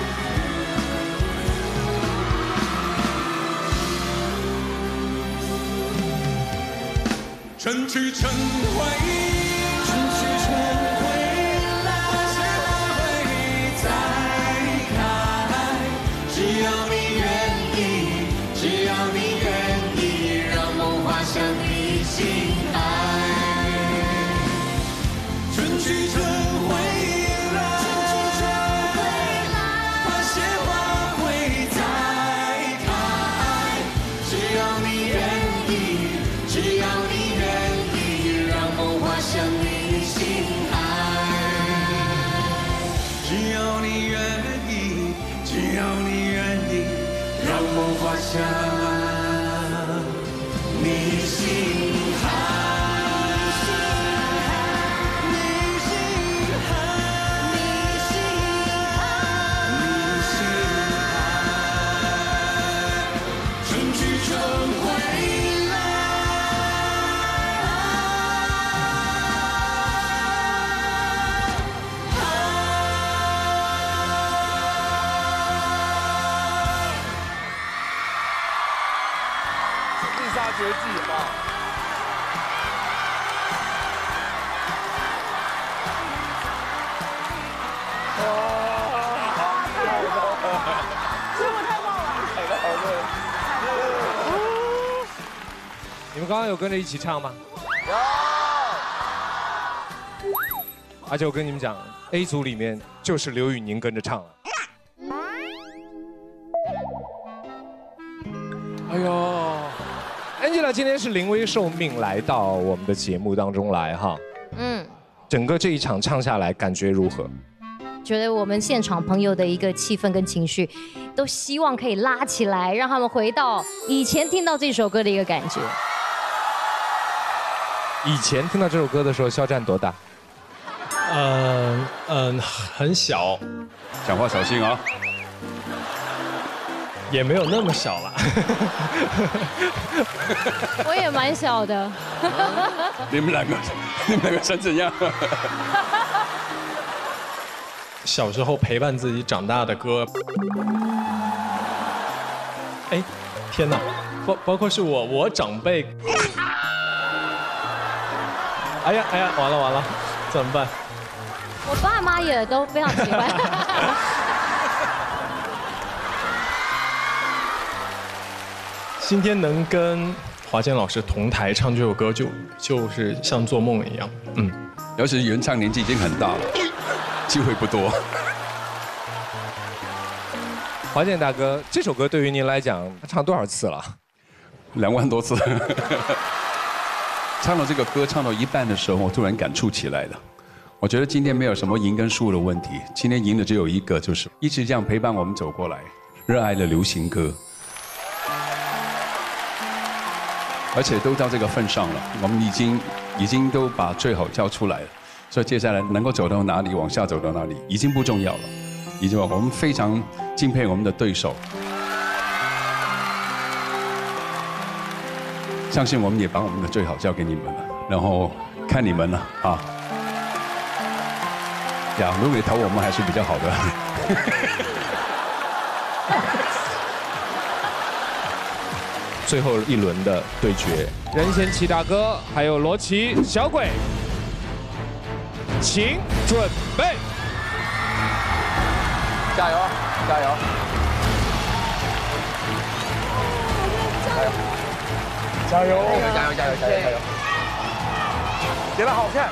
春去春回，春去春回来，那些花会再开。只要你愿意，只要你愿意，让梦滑向你心海。春去春回来，那些花会再开。只要你愿意，只要你愿意，让梦滑向你心海。只要你愿意，只要你愿意，让梦滑向你心海。春去春回来。 必杀绝技啊！ 师傅太棒了！ 踩得好对。你们刚刚有跟着一起唱吗？有。而且我跟你们讲 ，A 组里面就是刘宇宁跟着唱了。哎呦 ，Angela 今天是临危受命来到我们的节目当中来哈。 嗯， 整个这一场唱下来，感觉如何？ 觉得我们现场朋友的一个气氛跟情绪，都希望可以拉起来，让他们回到以前听到这首歌的一个感觉。 以前听到这首歌的时候，肖战多大？ 嗯嗯，很小， 讲话小心啊。 也没有那么小了。 我也蛮小的。 你们两个，你们两个想怎样？ 小时候陪伴自己长大的歌，哎，天哪，包包括是我我长辈，哎呀哎呀，完了完了，怎么办？ 我爸妈也都非常喜欢。 今天能跟华健老师同台唱这首歌就，就就是像做梦一样。嗯， 尤其是原唱年纪已经很大了，机会不多。 华健大哥，这首歌对于您来讲，唱多少次了？ 两万多次。唱到这个歌唱到一半的时候，我突然感触起来了。 我觉得今天没有什么赢跟输的问题，今天赢的只有一个，就是一直这样陪伴我们走过来，热爱的流行歌。而且都到这个份上了，我们已经已经都把最好交出来了，所以接下来能够走到哪里，往下走到哪里，已经不重要了，已经我们非常敬佩我们的对手，相信我们也把我们的最好交给你们了，然后看你们了啊！呀，如果你投我们还是比较好的。 最后一轮的对决，任贤齐大哥还有罗琦小鬼，请准备， 加油，加油， 加油， 加油，加油，加油，加油，加油！ 觉得好看。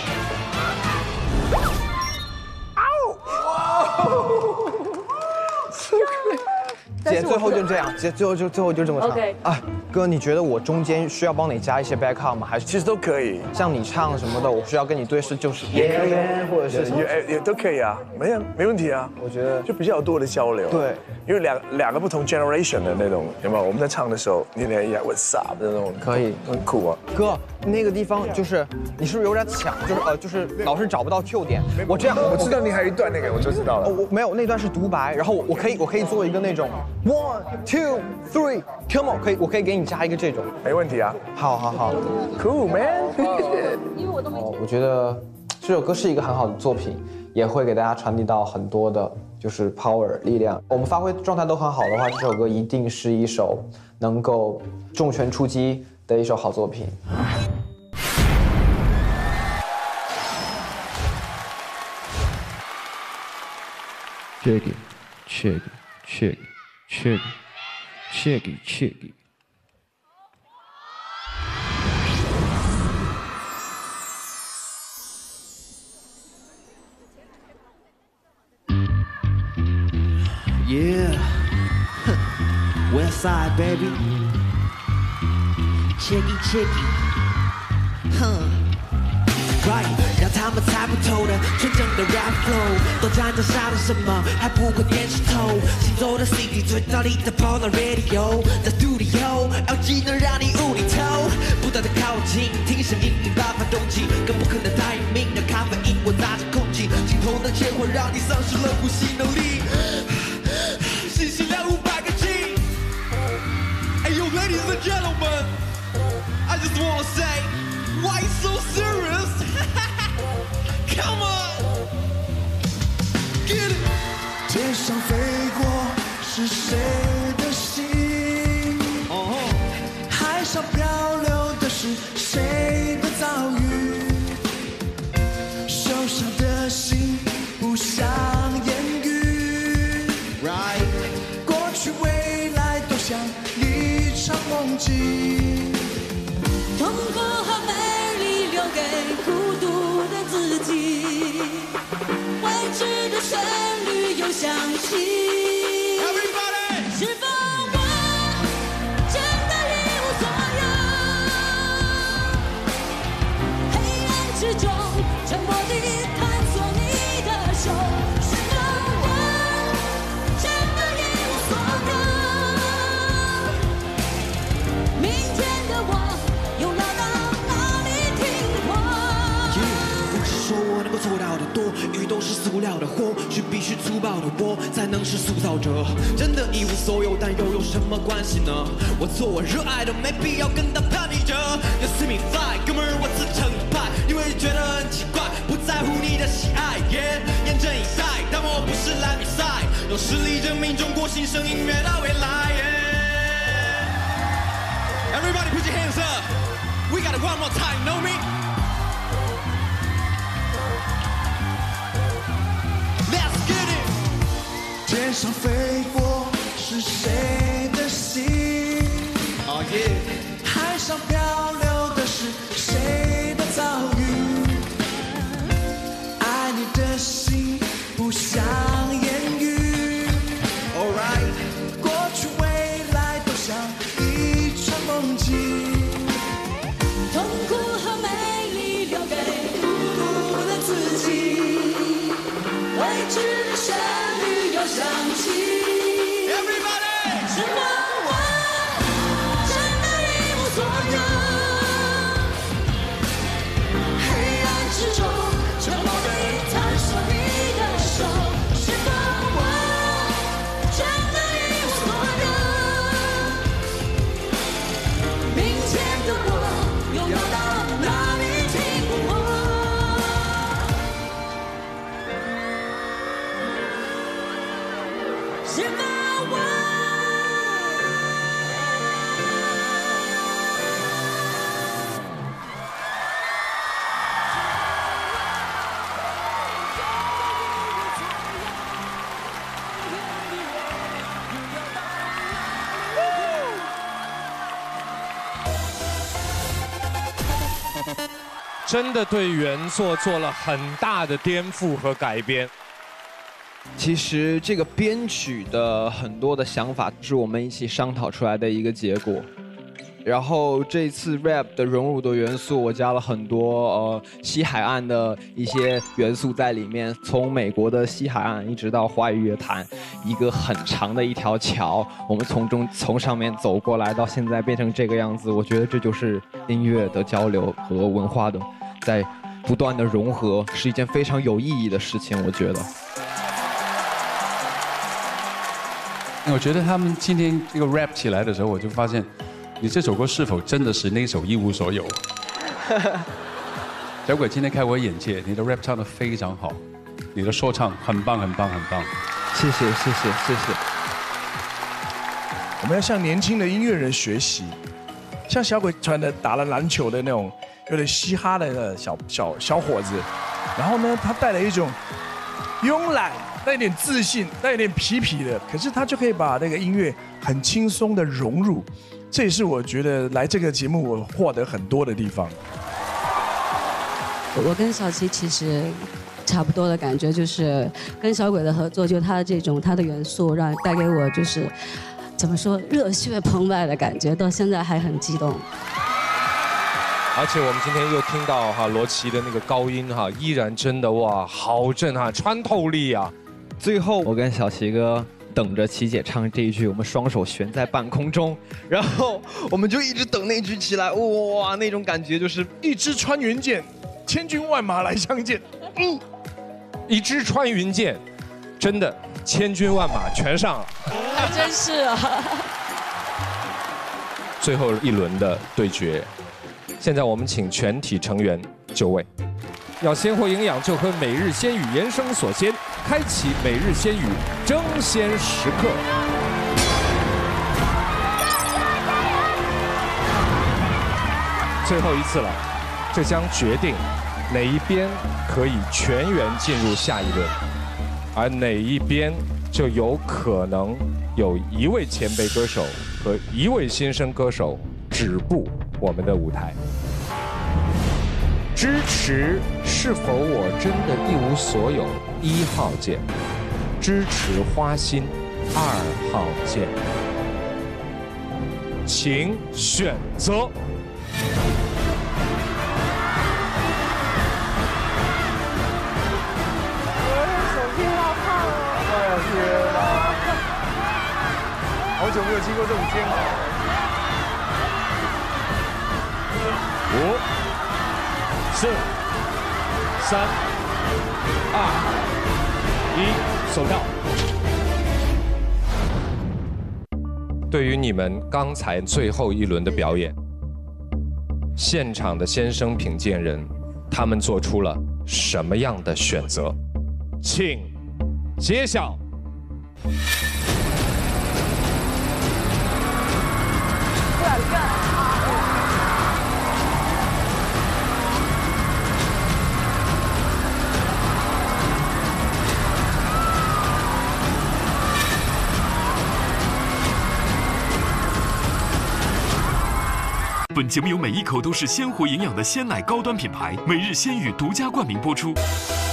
姐，最后就这样，姐，最后就最后就这么唱。 OK 啊，哥，你觉得我中间需要帮你加一些 backup 吗？还是其实都可以， 像你唱什么的，我需要跟你对视，就是也可以， 或者是什么也也都可以啊，没有没问题啊。 我觉得就比较多的交流。 对， 因为两两个不同 generation 的那种，有没有？我们在唱的时候，你得呀 What's up 那种， 可以， 很酷啊。 哥，那个地方就是你是不是有点抢？就是呃，就是老是找不到 Q 点。我这样， 我知道你还有一段那个，我就知道了。 哦，我没有那段是独白，然后我我可以我可以做一个那种 one two three come on， 可以我可以给你加一个这种， 没问题啊。 好好好 ，cool man。 哦，我觉得这首歌是一个很好的作品，也会给大家传递到很多的就是 power 力量。我们发挥状态都很好的话，这首歌一定是一首能够重拳出击的一首好作品。 Check it, check it, check it, check it, check it, check it. Yeah, West Side baby, check it, check it, huh? Right， 让他们猜不透的纯正的 rap flow， 都站着傻的什么，还不快点石头？行走的 C D 最到底的 Polar Radio， 在 Studio，L G 能让你无厘头，不断的靠近，听声音引爆发动机，更不可能太明的咖啡因我砸着空气，镜头的切换让你丧失了呼吸能力，信息量五百个 G。Hey yo, ladies and gentlemen, I just wanna say, why so serious? Come on, get it. 天上飞过是谁的心？哦，海上漂流的是谁的遭遇？受伤的心不想言语。Right， 过去未来都像一场梦境。 痛苦和美丽留给孤独的自己，未知的旋律又响起。是否我真的一无所有？黑暗之中，沉默地探索你的手。是否我真的一无所有？明天的我。 说我能够做到的多，鱼都是塑料的货，是必须粗暴的我才能是塑造者。真的一无所有，但又有什么关系呢？我做我热爱的，没必要跟他攀比着。You see me fly， 哥们儿我自成一派，你会觉得很奇怪，不在乎你的喜爱。Yeah， 严阵以待，但我不是来比赛，用实力证明中国新生音乐的未来。Yeah. Everybody put your hands up. We got it one more time, know me? Let's get it. 天上飞过是谁的心？哦耶！海上漂流的是谁的遭遇？爱你的心不想言语。Alright， 过去未来都像一场梦境。 痛苦和美丽留给孤独的自己。 真的对原作做了很大的颠覆和改编。 其实这个编曲的很多的想法是我们一起商讨出来的一个结果。然后这次 rap 的融入的元素，我加了很多呃西海岸的一些元素在里面，从美国的西海岸一直到华语乐坛，一个很长的一条桥，我们从中从上面走过来，到现在变成这个样子，我觉得这就是音乐的交流和文化的在不断的融合，是一件非常有意义的事情，我觉得。 我觉得他们今天这个 rap 起来的时候，我就发现。你这首歌是否真的是那首一无所有？小鬼今天开我眼界，你的 rap 唱得非常好，你的说唱很棒很棒很棒。 谢谢谢谢谢谢。 我们要向年轻的音乐人学习，像小鬼穿的打了篮球的那种有点嘻哈的小小小伙子，然后呢，他带了一种慵懒，带一点自信，带一点痞痞的，可是他就可以把那个音乐很轻松的融入。这也是我觉得来这个节目我获得很多的地方。 我跟小齐其实差不多的感觉，就是跟小鬼的合作，就他的这种他的元素，让带给我就是怎么说热血澎湃的感觉，到现在还很激动。 而且我们今天又听到哈罗琦的那个高音哈，依然真的哇，好震撼，穿透力啊！ 最后我跟小齐哥。等着琪姐唱这一句，我们双手悬在半空中，然后我们就一直等那句起来，哇，那种感觉就是一支穿云箭，千军万马来相见。 嗯，一支穿云箭，真的千军万马全上了， 还真是啊。 最后一轮的对决，现在我们请全体成员就位。要鲜活营养，就和每日鲜语延生所鲜，开启每日鲜语争鲜时刻。最后一次了，这将决定哪一边可以全员进入下一轮，而哪一边就有可能有一位前辈歌手和一位新生歌手止步我们的舞台。支持是否我真的一无所有？一号键，支持花心，二号键，请选择。 手机好烫哦！ 哎呀天哪！好久没有经过这种煎熬。 五。四、三、二、一，走跳。对于你们刚才最后一轮的表演，现场的先生品鉴人，他们做出了什么样的选择？请揭晓。 本节目由每一口都是鲜活营养的鲜奶高端品牌每日鲜语独家冠名播出。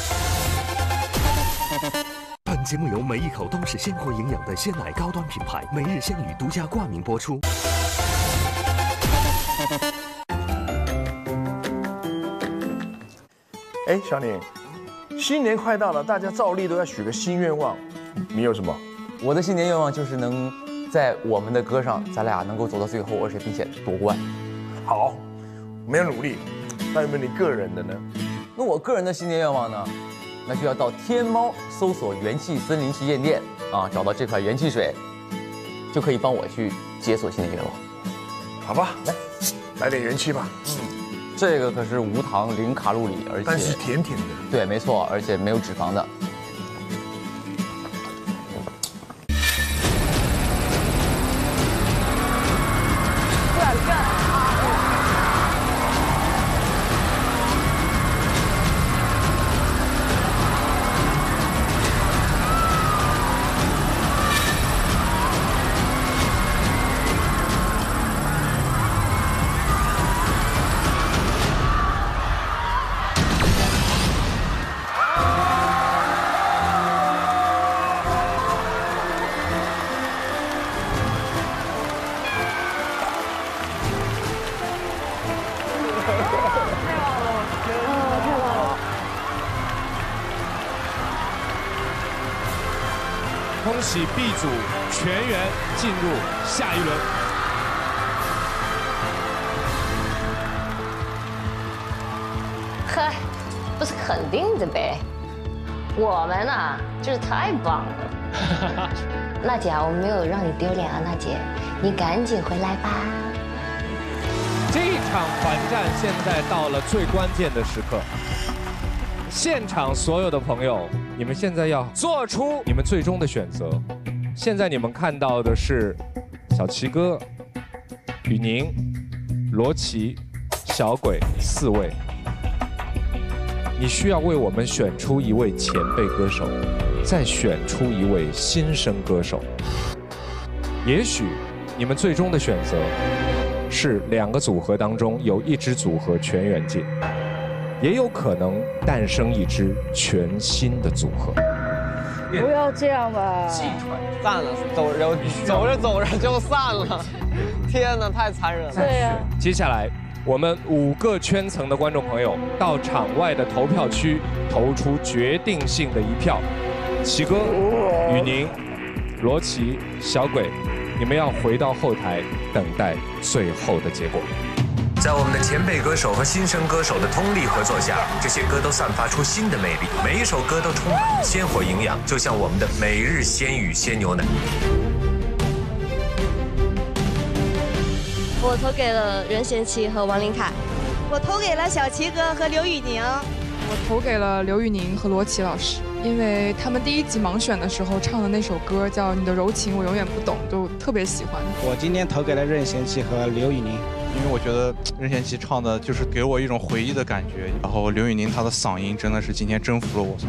本节目由每一口都是鲜活营养的鲜奶高端品牌每日鲜语独家冠名播出。 哎，小李，新年快到了，大家照例都要许个新愿望，你有什么？ 我的新年愿望就是能在我们的歌上，咱俩能够走到最后，而且并且夺冠。 好，我们要努力。那有没有你个人的呢？ 那我个人的新年愿望呢，那就要到天猫搜索元气森林旗舰店啊，找到这款元气水，就可以帮我去解锁新年愿望。 好吧，来，来点元气吧。 嗯，这个可是无糖、零卡路里，而且但是甜甜的。 对，没错，而且没有脂肪的。 恭喜 B 组全员进入下一轮。 嗨，不是肯定的呗。我们呢，就是太棒了。娜姐啊，我没有让你丢脸啊，娜姐，你赶紧回来吧。 这一场团战现在到了最关键的时刻，现场所有的朋友，你们现在要做出你们最终的选择。现在你们看到的是小齐哥、雨宁、罗琦、小鬼四位。你需要为我们选出一位前辈歌手，再选出一位新生歌手。也许你们最终的选择是两个组合当中有一支组合全员进，也有可能诞生一支全新的组合。 不要这样吧！ 散了，走着走着走着就散了，天哪，太残忍了。 对呀。 接下来，我们五个圈层的观众朋友到场外的投票区投出决定性的一票。齐哥、雨宁、罗琦、小鬼，你们要回到后台等待最后的结果。 在我们的前辈歌手和新生歌手的通力合作下，这些歌都散发出新的魅力，每一首歌都充满鲜活营养，就像我们的每日鲜语鲜牛奶。 我投给了任贤齐和王琳凯， 我投给了小齐哥和刘宇宁， 我投给了刘宇宁和罗琦老师，因为他们第一集盲选的时候唱的那首歌叫《你的柔情我永远不懂》，就特别喜欢。 我今天投给了任贤齐和刘宇宁， 因为我觉得任贤齐唱的就是给我一种回忆的感觉，然后刘宇宁他的嗓音真的是今天征服了我。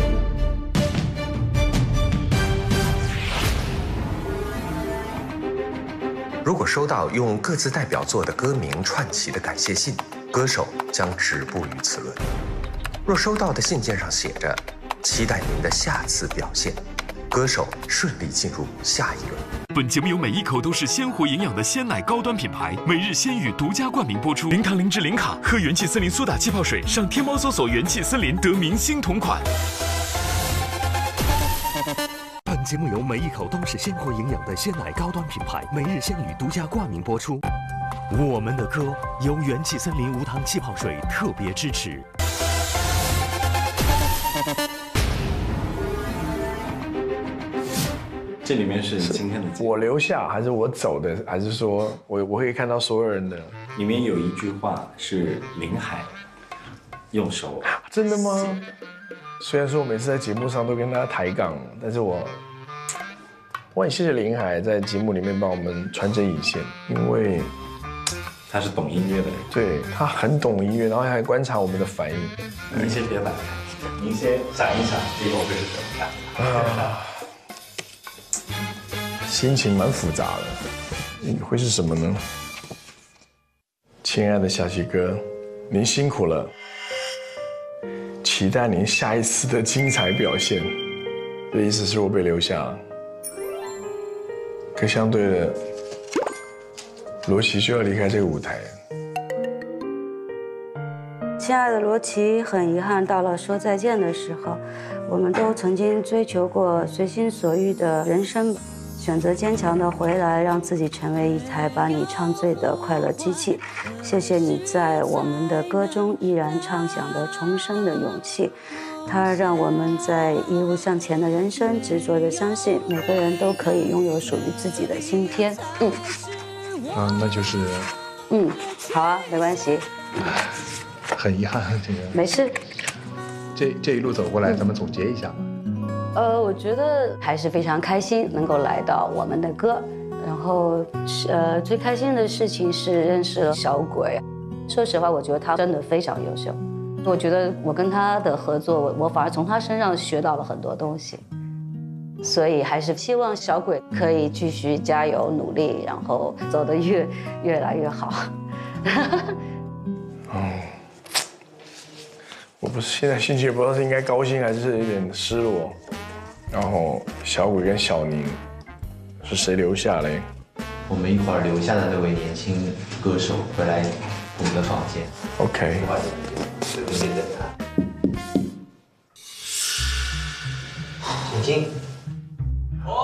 如果收到用各自代表作的歌名串起的感谢信，歌手将止步于此论；若收到的信件上写着“期待您的下次表现”，歌手顺利进入下一轮。 本节目由每一口都是鲜活营养的鲜奶高端品牌每日鲜语独家冠名播出。零糖零脂零卡，喝元气森林苏打气泡水，上天猫搜索元气森林得明星同款。 本节目由每一口都是鲜活营养的鲜奶高端品牌每日鲜语独家冠名播出。我们的歌由元气森林无糖气泡水特别支持。 这里面是今天的我留下还是我走的，还是说我我可以看到所有人的？ 里面有一句话是林海用手。 真的吗？虽然说我每次在节目上都跟大家抬杠，但是我我很谢谢林海在节目里面帮我们穿针引线，因为他是懂音乐的人， 对他很懂音乐，然后还观察我们的反应。 您先别摆开，您先想一想这个会是怎么样啊？ 心情蛮复杂的，会是什么呢？亲爱的小齐哥，您辛苦了，期待您下一次的精彩表现。这意思是我被留下了，可相对的，罗琦就要离开这个舞台。 亲爱的罗琦，很遗憾，到了说再见的时候，我们都曾经追求过随心所欲的人生。选择坚强的回来，让自己成为一台把你唱醉的快乐机器。谢谢你在我们的歌中依然唱响的重生的勇气，它让我们在一路向前的人生执着的相信每个人都可以拥有属于自己的新天。嗯， 啊，那就是， 嗯，好啊，没关系。 很遗憾，这个没事。 这这一路走过来，咱们总结一下吧。 呃，我觉得还是非常开心能够来到我们的歌，然后呃最开心的事情是认识了小鬼。说实话，我觉得他真的非常优秀。我觉得我跟他的合作，我我反而从他身上学到了很多东西。所以还是希望小鬼可以继续加油努力，然后走得越越来越好。 哦。我不是现在心情也不知道是应该高兴还是有点失落。然后小鬼跟小宁是谁留下嘞？ 我们一会儿留下的那位年轻歌手会来我们的房间。 OK。 留给他。请进。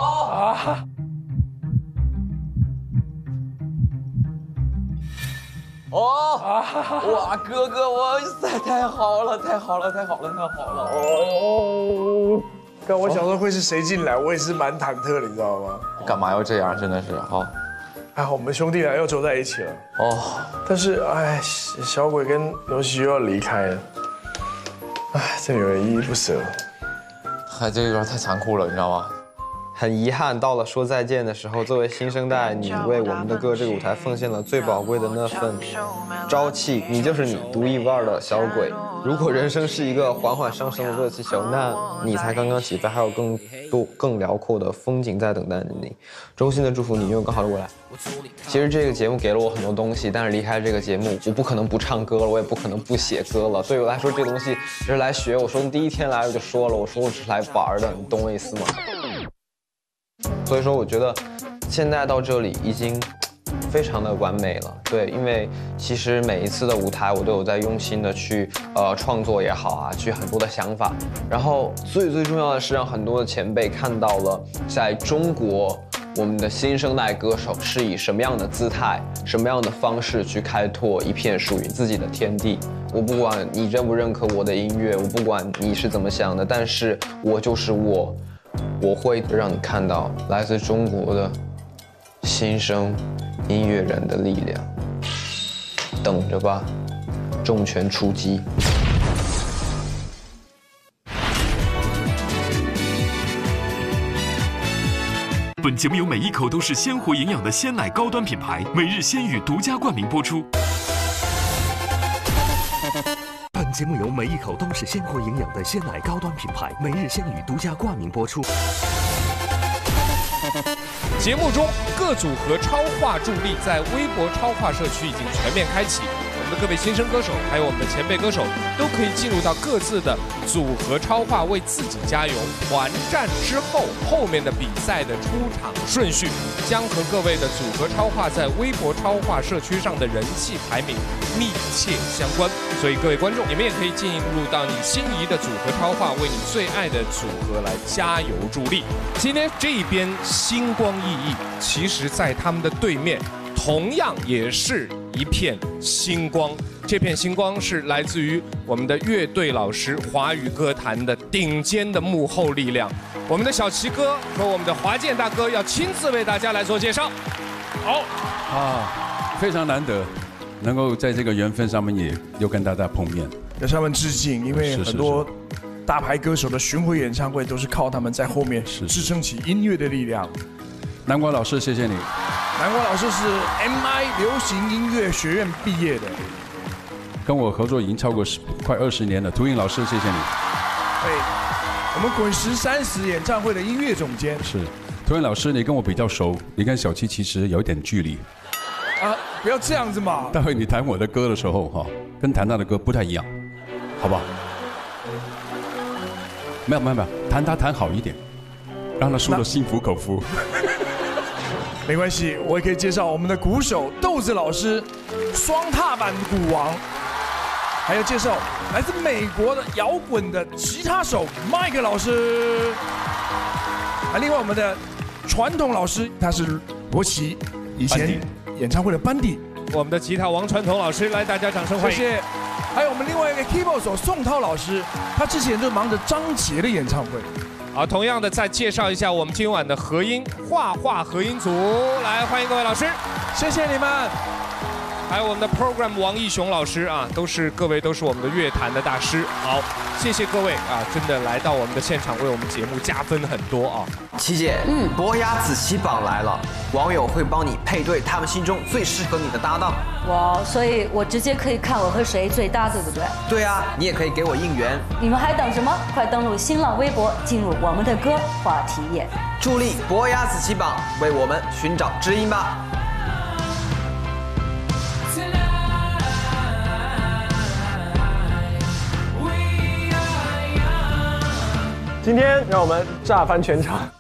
哦，哇，哥哥，哇塞，太好了，太好了，太好了，太好了！哦， 但我想说会是谁进来，我也是蛮忐忑的，你知道吗？ 干嘛要这样？真的是好。 还好我们兄弟俩又走在一起了。哦，但是哎，小鬼跟刘琦又要离开了，哎，这有点依依不舍。 哎，这个有点太残酷了，你知道吗？ 很遗憾，到了说再见的时候，作为新生代，你为我们的歌这个舞台奉献了最宝贵的那份朝气，你就是你独一无二的小鬼。如果人生是一个缓缓上升的热气球，那你才刚刚起飞，还有更多更辽阔的风景在等待着你。衷心的祝福你拥有更好的未来。其实这个节目给了我很多东西，但是离开这个节目，我不可能不唱歌了，我也不可能不写歌了。对我来说，这个东西只是来学。我说第一天来我就说了，我说我只是来玩的，你懂我意思吗？所以说，我觉得现在到这里已经非常的完美了。对，因为其实每一次的舞台，我都有在用心的去呃创作也好啊，去很多的想法。然后最最重要的是，让很多的前辈看到了在中国我们的新生代歌手是以什么样的姿态、什么样的方式去开拓一片属于自己的天地。我不管你认不认可我的音乐，我不管你是怎么想的，但是我就是我。我会让你看到来自中国的新生音乐人的力量，等着吧，重拳出击。 本节目由每一口都是鲜活营养的鲜奶高端品牌每日鲜语独家冠名播出。 本节目由每一口都是鲜活营养的鲜奶高端品牌每日鲜语独家冠名播出。 节目中各组合超话助力在微博超话社区已经全面开启，我们的各位新生歌手还有我们的前辈歌手都可以进入到各自的组合超话为自己加油。完战之后，后面的比赛的出场顺序将和各位的组合超话在微博超话社区上的人气排名密切相关。所以各位观众，你们也可以进入到你心仪的组合超话，为你最爱的组合来加油助力。今天这边星光熠熠，其实在他们的对面，同样也是一片星光。这片星光是来自于我们的乐队老师，华语歌坛的顶尖的幕后力量。我们的小齐哥和我们的华健大哥要亲自为大家来做介绍。好啊，非常难得。能够在这个缘分上面也又跟大家碰面， 要向他们致敬，因为很多大牌歌手的巡回演唱会都是靠他们在后面支撑起音乐的力量。 南瓜老师，谢谢你。 南瓜老师是 M I 流行音乐学院毕业的， 跟我合作已经超过十快二十年了。涂颖老师，谢谢你。 对，我们滚石三十演唱会的音乐总监是涂颖老师，你跟我比较熟，你跟小七其实有一点距离。 啊，不要这样子嘛！ 待会你弹我的歌的时候，哈，跟弹他的歌不太一样，好不好？没有没有没有，弹他弹好一点，让他说的心服口服。 没关系，我也可以介绍我们的鼓手豆子老师，双踏板鼓王，还有介绍来自美国的摇滚的吉他手麦克老师，啊，另外我们的传统老师他是罗琦，以前演唱会的班底， 我们的吉他王传统老师，来大家掌声欢迎。 谢谢。还有我们另外一个 keyboard 手宋涛老师，他之前就忙着张杰的演唱会。 好，同样的再介绍一下我们今晚的合音画画合音组，来欢迎各位老师， 谢谢你们。 还有我们的 program 王义雄老师啊，都是各位都是我们的乐坛的大师。好，谢谢各位啊，真的来到我们的现场，为我们节目加分很多啊。 琪姐，嗯，博雅子期榜来了，网友会帮你配对他们心中最适合你的搭档。 哇，所以我直接可以看我和谁最搭，对不对？ 对啊，你也可以给我应援。 你们还等什么？快登录新浪微博，进入我们的歌话题页， 助力博雅子期榜，为我们寻找知音吧。 今天让我们炸翻全场。